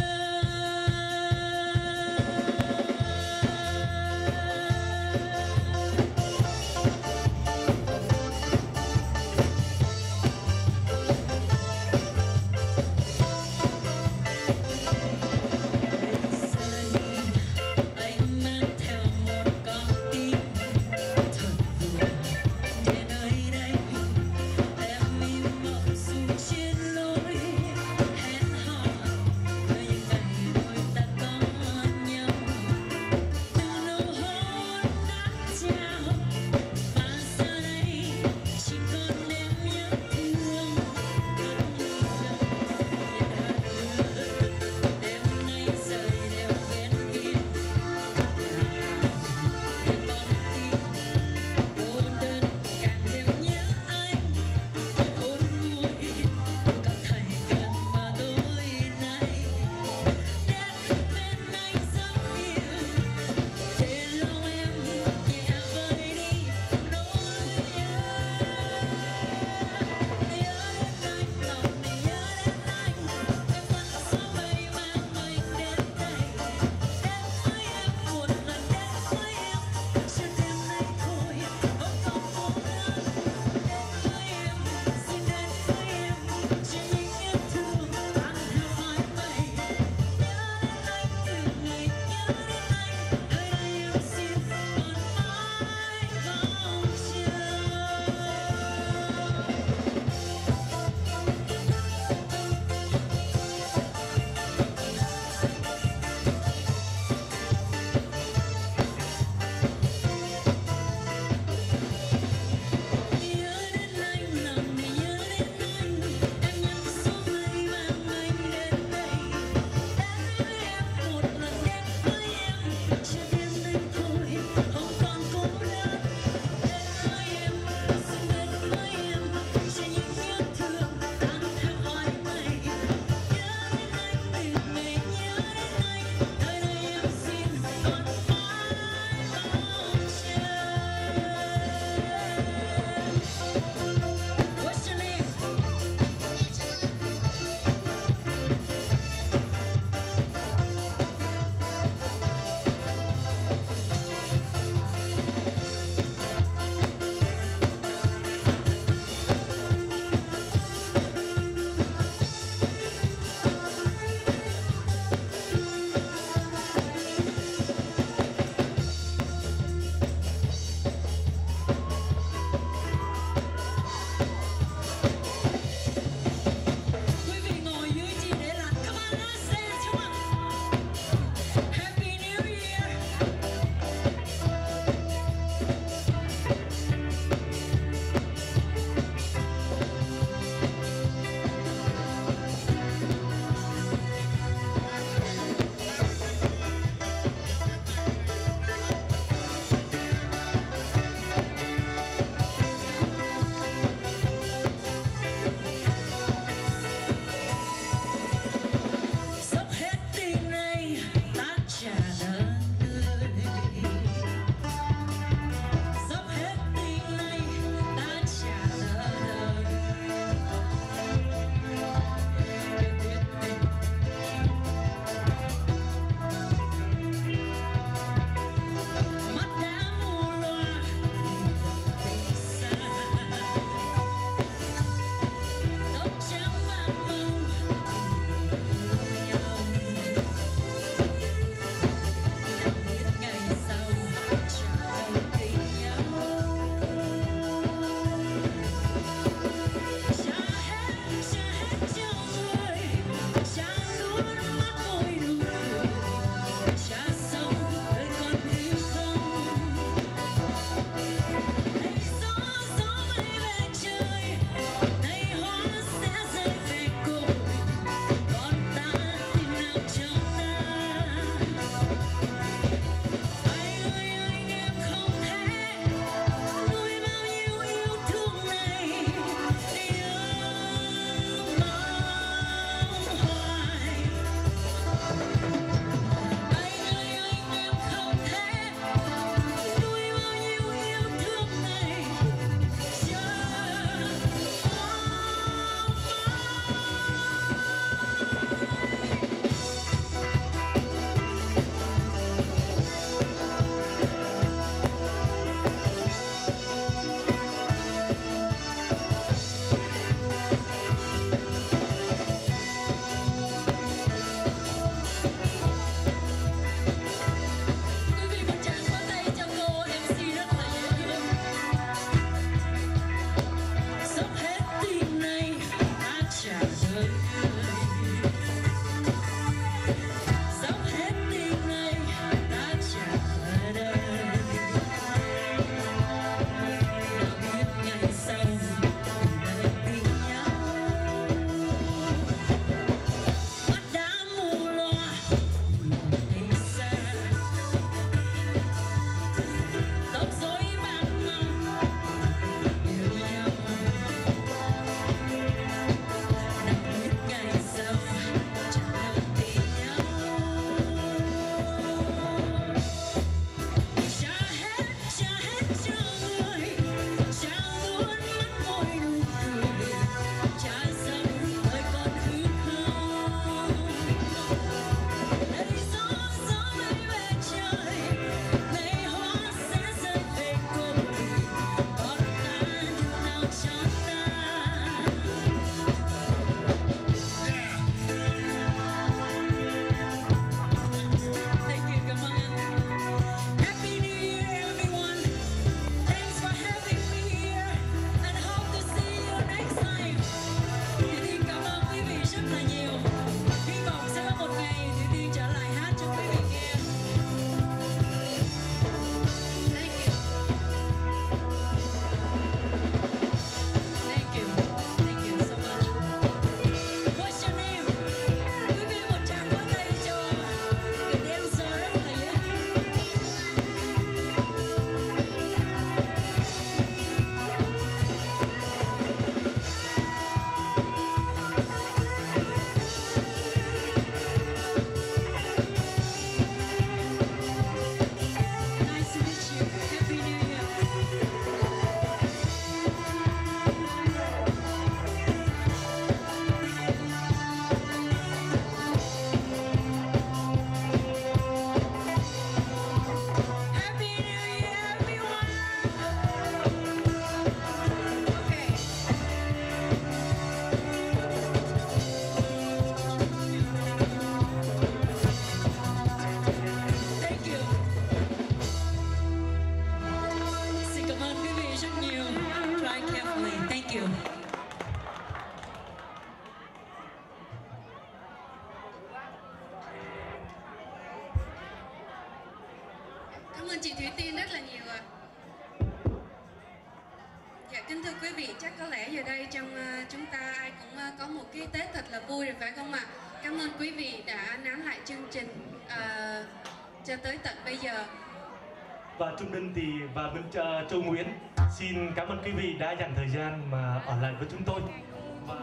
vị, chắc có lẽ giờ đây trong uh, chúng ta ai cũng uh, có một cái Tết thật là vui rồi phải không ạ? Cảm ơn quý vị đã nán lại chương trình uh, cho tới tận bây giờ. Và Trung Ninh thì và bên uh, Châu Nguyễn xin cảm ơn quý vị đã dành thời gian mà ở lại với chúng tôi. Và...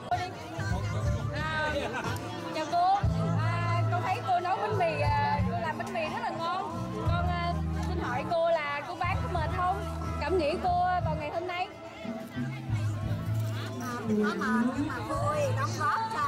À, chào cô, à, con thấy cô nấu bánh mì, à, cô làm bánh mì rất là ngon. Con à, xin hỏi cô là cô bán có mệt không? Cảm nghĩ cô vào ngày hôm nay? Có mệt nhưng mà vui, đóng góp cho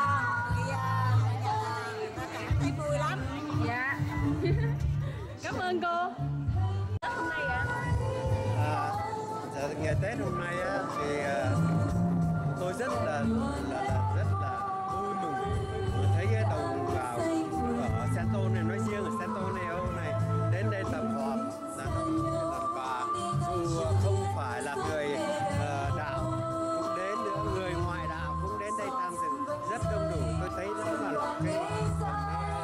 người ta cảm thấy vui lắm. Dạ. Cảm ơn cô. Tết hôm nay ạ? À, dạ, ngày Tết hôm nay á, thì uh, tôi rất là, là, là rất là vui mừng. Tôi thấy cái đồng bào ở Santo này nói riêng, ở Santo Neo này đến đây tập họp là và dù không phải là người uh, đạo cũng đến nữa, người ngoại đạo cũng đến đây tham dự rất đông đủ. Tôi thấy đó là một cái rất là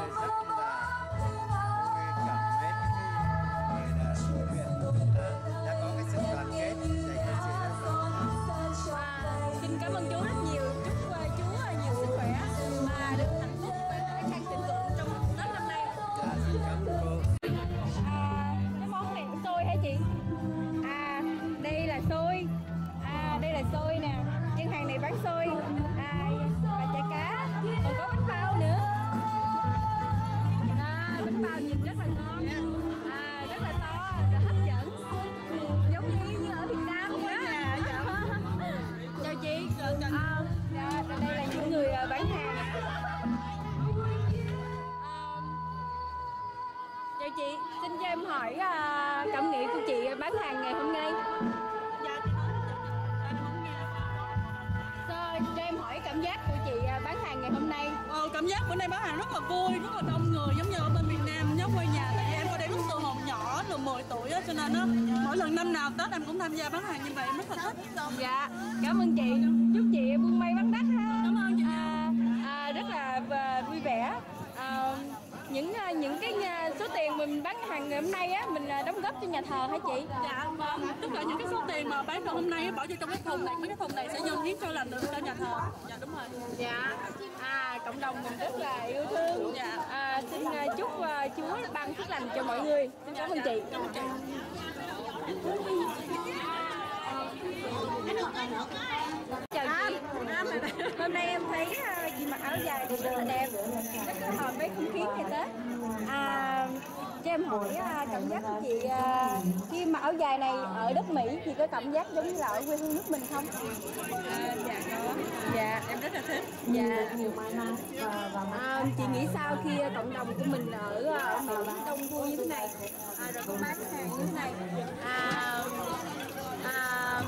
Xin cảm ơn chú rất nhiều, chúc uh, chú uh, nhiều sức khỏe và được hạnh phúc và khả năng thịnh vượng trong Tết năm nay. Dạ, xin cảm ơn cô. À, cái món này cũng xôi hả chị? À, đây là xôi. À, đây là xôi nè. Trên hàng này bán xôi. À, và chả cá. Còn có bánh bao nữa. À, bánh bao nhìn rất là ngon. À, rất là to, rất hấp dẫn. Giống như như ở Việt Nam vậy đó. Chào chị. À, dạ, đây là những người bán hàng. Chào chị, xin cho em hỏi uh, cảm nghĩ của chị bán hàng ngày hôm nay. Dạ, chị nói em không nghe. Cho, cho em hỏi cảm giác của chị uh, bán hàng ngày hôm nay. Ờ, cảm giác bữa nay bán hàng rất là vui, rất là đông người, giống như ở bên Việt Nam nhớ quê nhà. Tại vì em qua đây lúc từ hồi nhỏ, từ mười tuổi á, cho nên á mỗi lần năm nào Tết em cũng tham gia bán hàng như vậy, em rất là thích. Dạ, cảm ơn chị. Chúc chị buôn may bán đắt ha. Cảm ơn chị. À, à, rất là uh, vui vẻ. À, những những cái số tiền mình bán hàng ngày hôm nay á, mình đóng góp cho nhà thờ hả chị? Dạ, vâng. Tất cả những cái số tiền mà bán được hôm nay á, bỏ vô trong cái thùng này, mấy cái thùng này sẽ dâng hiến cho làm được cho nhà thờ. Dạ đúng rồi. Dạ. À, cộng đồng mình rất là yêu thương. Dạ. À, xin chúc uh, Chúa ban phước lành cho mọi người. Xin cảm ơn chị. Cảm ơn chị. Chào chị. Hôm nay em thấy uh, chị mặc áo dài thì rất là đẹp, rất là hợp với không khí ngày Tết. À, cho em hỏi uh, cảm giác của chị uh, khi mặc áo dài này ở đất Mỹ thì có cảm giác giống như là ở quê hương nước mình không? À, dạ có. Dạ, em rất là thích. Dạ. À, chị nghĩ sao khi cộng đồng của mình ở, ở Mỹ đông vui như thế này, à, rồi có bán hàng như thế này? À, à,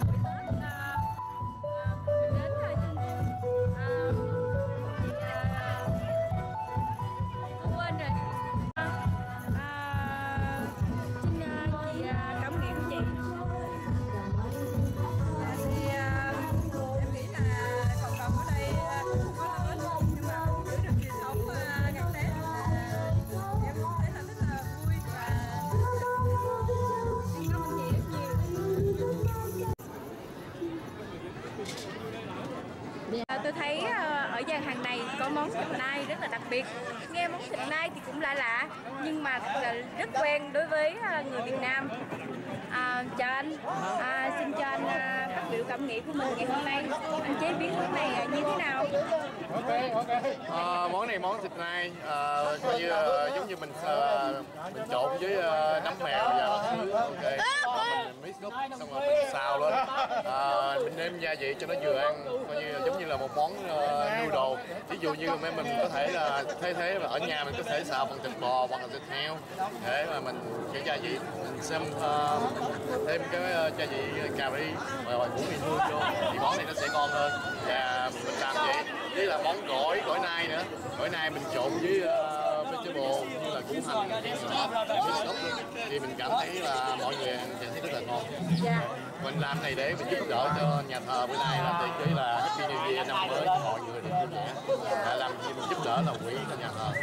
tôi thấy ở gian hàng này có món thịt nai rất là đặc biệt. Nghe món thịt nai thì cũng lạ lạ nhưng mà thật là rất quen đối với người Việt Nam. À, chào anh, à, xin cho anh à, phát biểu cảm nghĩ của mình ngày hôm nay. Anh chế biến món này như thế nào? Ok, ok. À, món này món thịt nai, à, coi như uh, giống như mình uh, mình trộn với uh, nấm mèo và bát sứ. Ok. Mình mix up xong rồi mình xào lên. À, mình nêm gia vị cho nó vừa ăn, coi như giống như là một món uh, noodle. Ví dụ như mấy mình có thể là thay thế là ở nhà mình có thể xào bằng thịt bò hoặc là thịt heo để mà mình cái gia vị mình xem uh, thêm cái uh, gia vị cà ri và củ mì hương vô thì món này nó sẽ ngon hơn. Và mình làm vậy với là món gỏi gỏi nai nữa, gỏi nai mình trộn với uh, vegetable như là củ hành thì sốt thì mình cảm thấy là mọi người ăn sẽ thấy rất là ngon. Dạ. Mình làm này để mình giúp đỡ cho nhà thờ bữa nay là để chỉ là Happy New Year năm mới cho mọi người được vui vẻ. Và làm gì mình giúp đỡ là quỹ cho nhà thờ.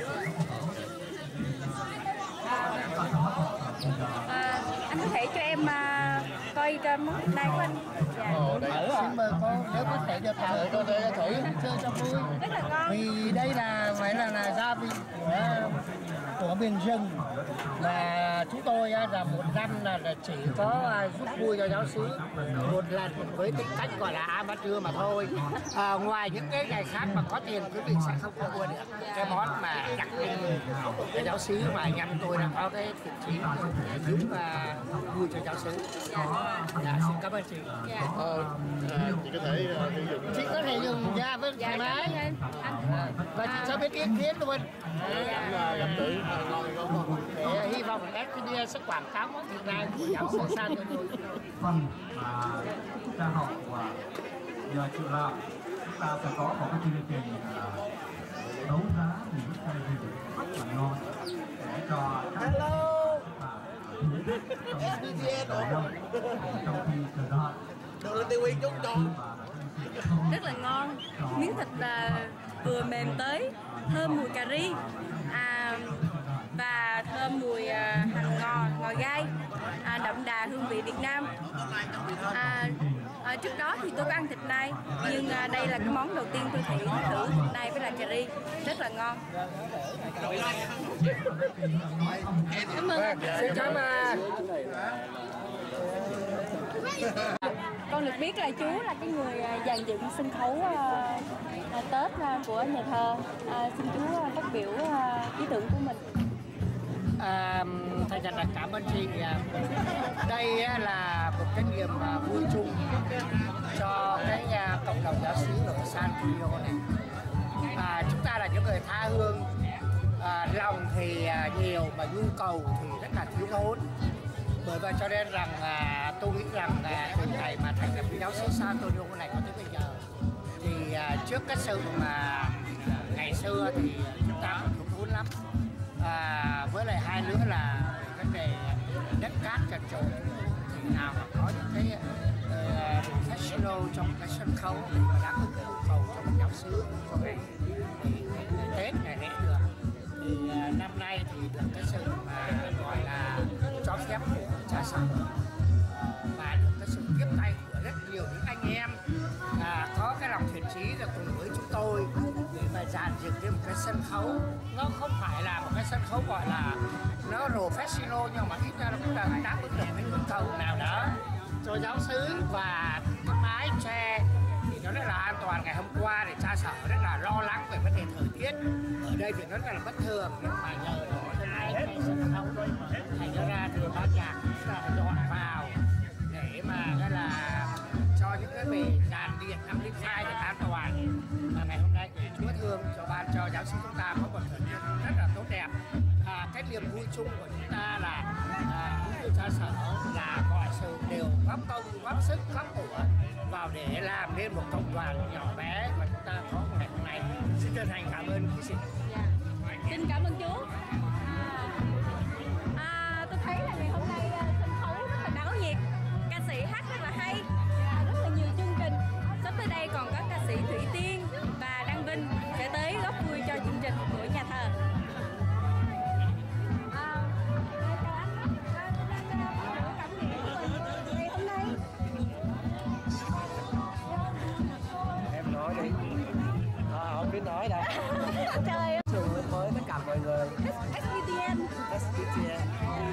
À, anh có thể cho em uh, coi coi món đây của anh. Dạ. Ở xin mời cô nếu có thể được thử cô để thử chơi cho vui. Rất là ngon. Vì đây là phải là là gia vị của, của miền rừng và chúng tôi là một năm là, là chỉ có giúp vui cho giáo xứ một lần với tính cách gọi là amateur mà thôi. À, ngoài những cái ngày khác mà có tiền quý vị sẽ không có mua được cái món mà đặc biệt cái giáo xứ mà anh em tôi đã có cái thiện chí để giúp và vui cho giáo xứ. Dạ, xin cảm ơn chị. Dạ. Ờ, à, chị có thể uh, sử dụng. Chị có thể dùng da với thoải mái và chị sẽ biết ý kiến luôn. Gặp tử Để hy vọng ét pê đê sẽ quảng cáo món thịt này của giáo sư San cho tôi. Phần mà chúng ta học và nhờ chị làm chúng ta sẽ có một cái chương trình đấu giá những cái gì rất là ngon để cho các ét pê đê trong khi chờ đợi được lên tiêu chút cho rất là ngon, miếng thịt là vừa mềm tới, thơm mùi cà ri à, và thơm mùi à, hành ngò, ngò gai, à, đậm đà hương vị Việt Nam. À, à, trước đó thì tôi có ăn thịt nai, nhưng à, đây là cái món đầu tiên tôi thử thử thịt nai với là cà ri, rất là ngon. Cảm ơn. Xin cảm ơn. Con được biết là chú là cái người dàn dựng sân khấu uh, Tết uh, của nhà thờ. Uh, xin chú uh, phát biểu uh, ý tưởng của mình. À, thành thật là cảm ơn chị. Đây là một cái niềm vui chung cho cái cộng đồng giáo xứ ở San Antonio này. À, chúng ta là những người tha hương, à, lòng thì nhiều mà nhu cầu thì rất là thiếu thốn. Bởi vậy cho nên rằng à, tôi nghĩ rằng à, từ ngày mà thành lập giáo xứ San Antonio này có tới bây giờ thì à, trước cái sự mà ngày xưa thì chúng ta cũng thiếu thốn lắm. À, với lại hai nữa là vấn đề đất cát trật trội thì nào mà có những cái uh, professional trong cái sân khấu để mà đáp ứng nhu cầu cho một giáo xứ cho ngày Tết ngày lễ được thì uh, năm nay thì được cái sự mà gọi là cho phép của cha sở và được cái sự tiếp tay của rất nhiều những anh em à, có cái lòng thiện chí là cùng với chúng tôi để mà dàn dựng thêm một cái sân khấu. Nó không phải là một cái sân khấu gọi là nó professional nhưng mà ít ra nó cũng là đáp ứng được cái nhu cầu nào đó cho giáo xứ. Và cái mái tre thì nó rất là an toàn. Ngày hôm qua thì cha sở rất là lo lắng về vấn đề thời tiết ở đây thì nó rất là bất thường, nhưng mà nhờ đó hôm nay cái sân khấu thành ra thì ban nhạc là dọn vào để mà cái là cho những cái về dàn điện năm linh khai để an toàn. Và ngày hôm nay thì Chúa thương cho ban cho giáo sư chúng ta có một thời tiết rất là tốt đẹp. À, cái niềm vui chung của chúng ta là à, cũng cha sở là gọi sự đều góp công góp sức góp của vào để làm nên một công đoàn nhỏ bé mà chúng ta có ngày hôm nay. Xin chân thành cảm ơn quý vị. Dạ. Xin cảm ơn chú. À, à, tôi thấy là ngày hôm nay sân khấu rất là náo nhiệt, ca sĩ hát rất là hay, à, rất là nhiều chương trình. Sắp tới đây còn có ca sĩ Thủy Tiên và Đăng Vinh sẽ tới góp vui cho chương trình của nhà thờ. Em nói đi. À, không biết nói đâu. Trời Chào mới tất cả mọi người. ét pê tê en. ét pê tê en.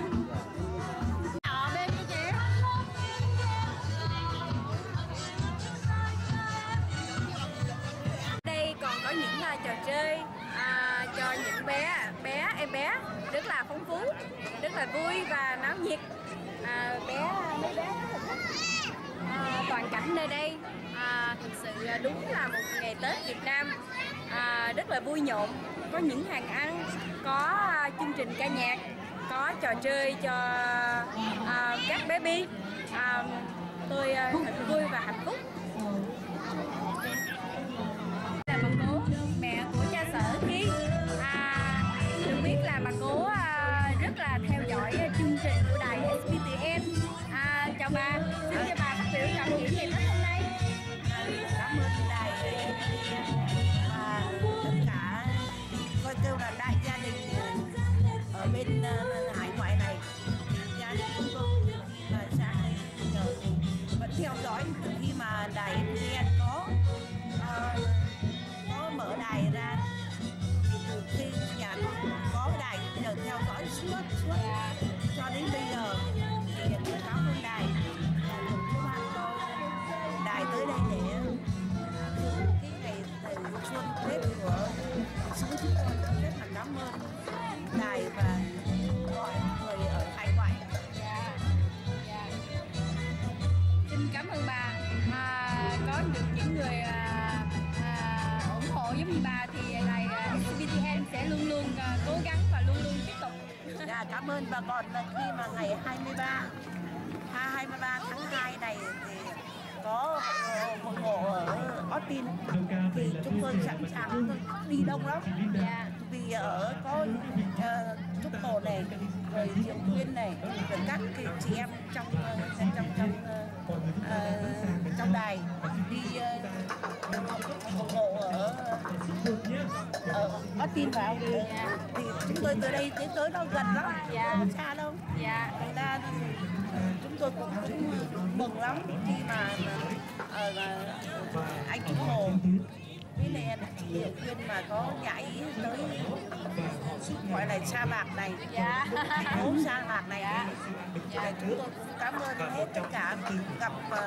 Ở bên kia chị. Đây còn có những là trò chơi à, cho những bé bé em bé rất là phong phú, rất là vui và náo nhiệt. À, bé mấy bé rất là thích à, toàn cảnh nơi đây. À, thực sự đúng là một ngày Tết Việt Nam à, rất là vui nhộn, có những hàng ăn, có à, chương trình ca nhạc, có trò chơi cho à, các bé bi. À, tôi à, thật vui và hạnh phúc. Là bà cố mẹ của cha sở Thi. À, được biết là bà cố à, rất là theo dõi chương trình của đài ét pê tê en. À, chào bà, xin cho bà phát biểu cảm nghĩ về Tết hôm nay. Cảm ơn đài và tất cả coi kêu là đại gia đình ở bên hải ngoại này, gia đình chúng tôi là sang đây nhờ theo dõi từ khi mà đài ép pê en có uh, có mở đài ra, thì từ khi nhà có cái đài bây giờ theo dõi suốt suốt cho đến bây giờ, thì tôi cảm ơn đài cùng chú ban cho đài tới đây để cái ngày xuân Tết của xứ chúng tôi. Rất là cảm ơn đài và mọi người ở hải ngoại. Xin cảm ơn bà. À, có được những người à, à, ủng hộ giống như bà thì đài ét bê tê en sẽ luôn luôn à, cố gắng và luôn luôn tiếp tục. Dạ, cảm ơn. Và còn là khi mà ngày hai mươi ba tháng hai này thì có hội ngộ ở Austin thì chúng tôi sẵn sàng, chúng tôi đi đông lắm. Dạ, vì ở có uh, Trúc Hồ này, rồi Diệu Quyên này, rồi các cái chị em trong trong trong trong, uh, uh, trong đài đi hội ngộ ở ở Austin vào thì, thì chúng tôi từ đây đến tới đó gần lắm, không xa đâu. Dạ, thành ra chúng tôi cũng, cũng mừng lắm khi mà uh, anh Trúc Hồ với lại chị Diệu Quyên mà có nhảy tới gọi là sa mạc này, dạ. Thành phố sa mạc này, dạ. Dạ. Chúng tôi cũng cảm ơn hết tất cả gặp uh,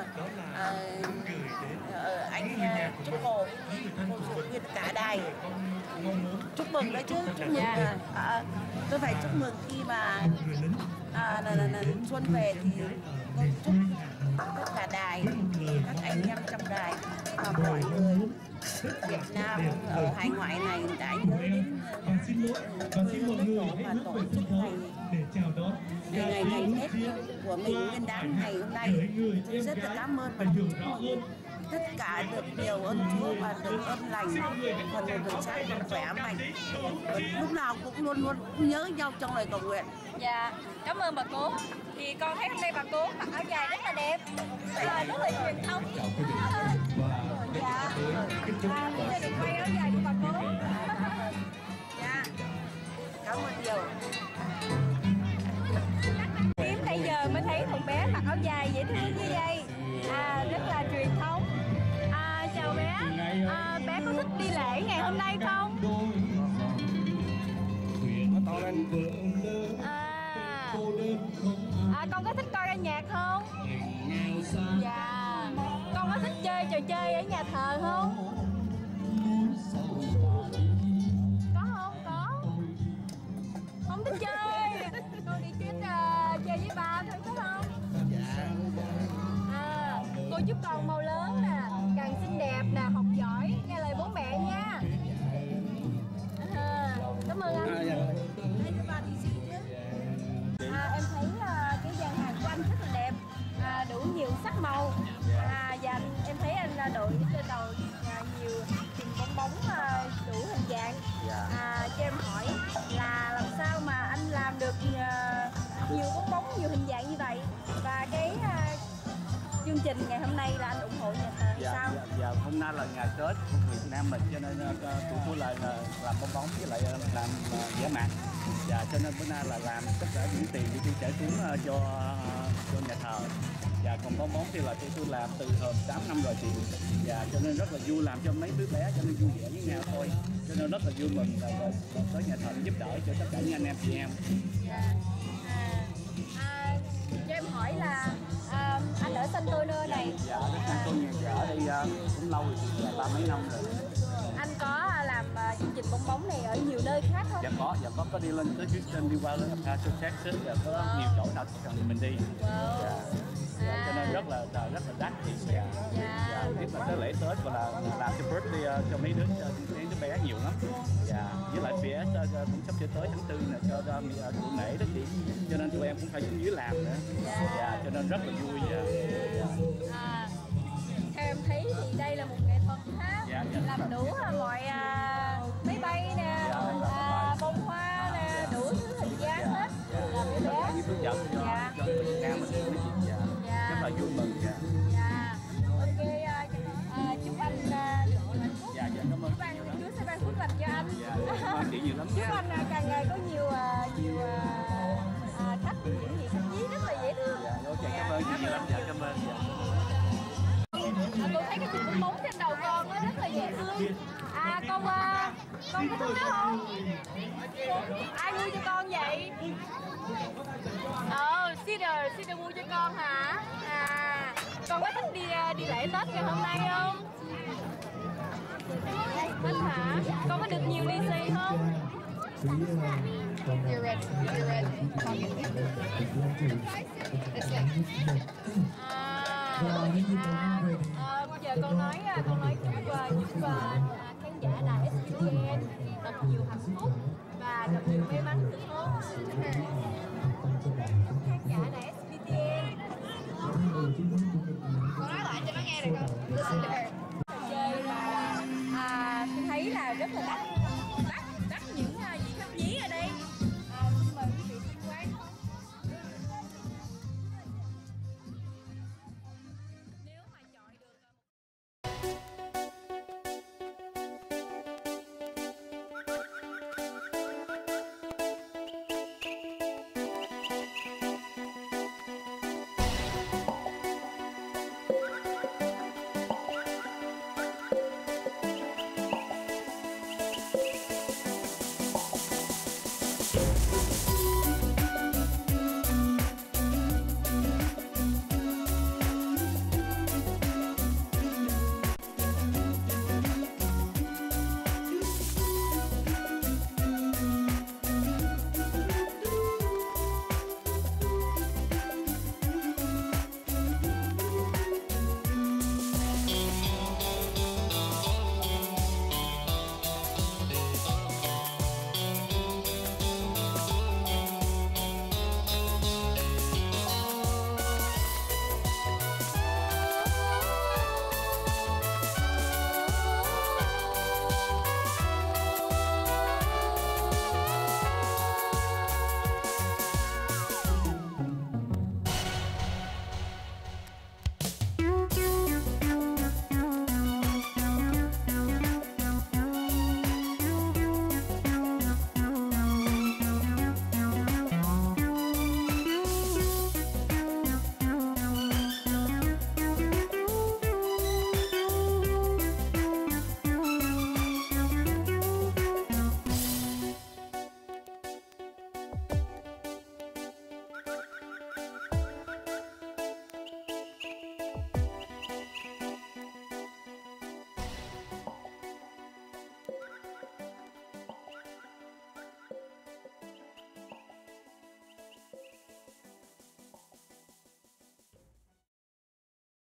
uh, anh uh, Trúc Hồ với cô Diệu Quyên cả đài. Chúc mừng đấy chứ, chúc mừng. Dạ. À, tôi phải chúc mừng khi mà à, là, là, là, xuân về thì tôi chúc tất cả đài, các anh em trong đài và mọi người Việt Nam ở hải ngoại này đã nhớ đến quê hương đất tổ và tổ chức ngày ngày ngày ngày Tết của mình nguyên đán ngày hôm nay. Tôi rất là cảm ơn và chúc mừng tất cả được nhiều ơn Chúa và được ơn lành, còn được sáng được khỏe mạnh, lúc nào cũng luôn luôn nhớ nhau trong lời cầu nguyện. Dạ, cảm ơn bà cố. Thì con thấy hôm nay bà cố mặc áo dài rất là đẹp, à, rất là truyền thống. Dạ, à, bây giờ được quay áo dài của bà cố. Dạ, cảm ơn nhiều. Hiếm bây giờ mới thấy thằng bé mặc áo dài dễ thương như vậy, à, rất là truyền thống. À, chào bé, à, bé có thích đi lễ ngày hôm nay không? À, à, con có thích coi ca nhạc không? Dạ. Con có thích chơi trò chơi ở nhà thờ không? Có không? Có. Không thích chơi. Con đi chuyến uh, chơi với ba thôi phải không? À, cô chúc con mau lớn nè, càng xinh đẹp nè, học giỏi, nghe lời bố mẹ nha. À, cảm ơn anh. À, em thấy uh, cái gian hàng của anh rất là đẹp, à, đủ nhiều sắc màu, à, và anh, em thấy anh uh, đội trên đầu uh, nhiều chùm bong bóng uh, đủ hình dạng. À, cho em hỏi là làm sao mà anh làm được uh, nhiều bong bóng, nhiều hình dạng như vậy, và cái uh, chương trình ngày hôm nay là anh ủng hộ nhà thờ dạ, sao? Dạ, dạ, hôm nay là ngày Tết của Việt Nam mình, cho nên uh, tụi tôi là, là làm bong bóng với lại uh, làm uh, vẽ mặt. Dạ, cho nên bữa nay là làm tất cả những tiền để tôi trả xuống uh, cho uh, cho nhà thờ. Dạ, còn bong bóng thì là tôi tôi làm từ hồi tám năm rồi chị. Dạ, cho nên rất là vui, làm cho mấy đứa bé cho nên vui vẻ với nhau thôi. Cho nên rất là vui mừng là, là, là tới nhà thờ giúp đỡ cho tất cả những anh em chị em. Dạ. À, à, cho em hỏi là à, anh ở San Antonio này. Dạ, ở San Antonio, dạ, ở đây uh, cũng lâu rồi chị, dạ, ba mấy năm rồi. Anh có làm uh, chương trình bong bóng này ở nhiều nơi khác không? Dạ có, dạ có, có đi lên tới Houston, đi qua lên Paso, Texas, dạ, có wow. nhiều chỗ nào cần mình đi. Wow. Dạ. Dạ, à. Cho nên rất là rất là đắt chị. Dạ. Dạ. Dạ, biết là tới lễ Tết còn là làm cho birthday uh, cho mấy đứa mấy đứa bé nhiều lắm. Dạ, với lại pê ét uh, cũng sắp tới tháng tư này cho uh, tụi nể đó chị. Cho nên tụi em cũng phải xuống dưới làm nữa. Dạ. Dạ, cho nên rất là vui. Dạ. Dạ. À, theo em thấy thì đây là một nghệ thuật ha. Dạ, dạ. Làm đủ mọi uh, máy bay nè, dạ, uh, bông hoa nè, đủ thứ hình dáng hết. Làm cái bé. Như hướng dẫn cho dạ. cho Việt Nam mình đi. Dạ. Dạ. Rất là vui mừng. Dạ. Dạ. Ok, uh, uh, chúc anh uh, hạnh phúc. Dạ, dạ, cảm ơn. Chúc anh, Chúa sẽ ban phước lành cho anh. Dạ, cảm ơn chị nhiều lắm. Chúc anh uh, càng ngày có nhiều uh, nhiều uh, uh, khách, những gì khách nhí rất là dễ thương. Dạ, ok, cảm ơn chị nhiều lắm. Dạ, cảm ơn. Dạ. Cô thấy cái chiếc bong bóng trên đầu con nó rất là dễ thương. À con uh, con có thích nó không? Ai mua cho con vậy? Ờ, Cedar, Cedar mua cho con hả? À, con có thích đi đi lễ Tết ngày hôm nay không? Thích hả? Con có được nhiều lì xì không? You're ready. You're ready. À, à, à, bây giờ con nói con nói chúc chúc khán giả đài ét pê tê en thật nhiều hạnh phúc và thật nhiều may mắn sự tốt. Khán giả đài ét pê tê en. Con nói lại cho nó nghe được không? Chơi mà à, tôi thấy là rất là đắt.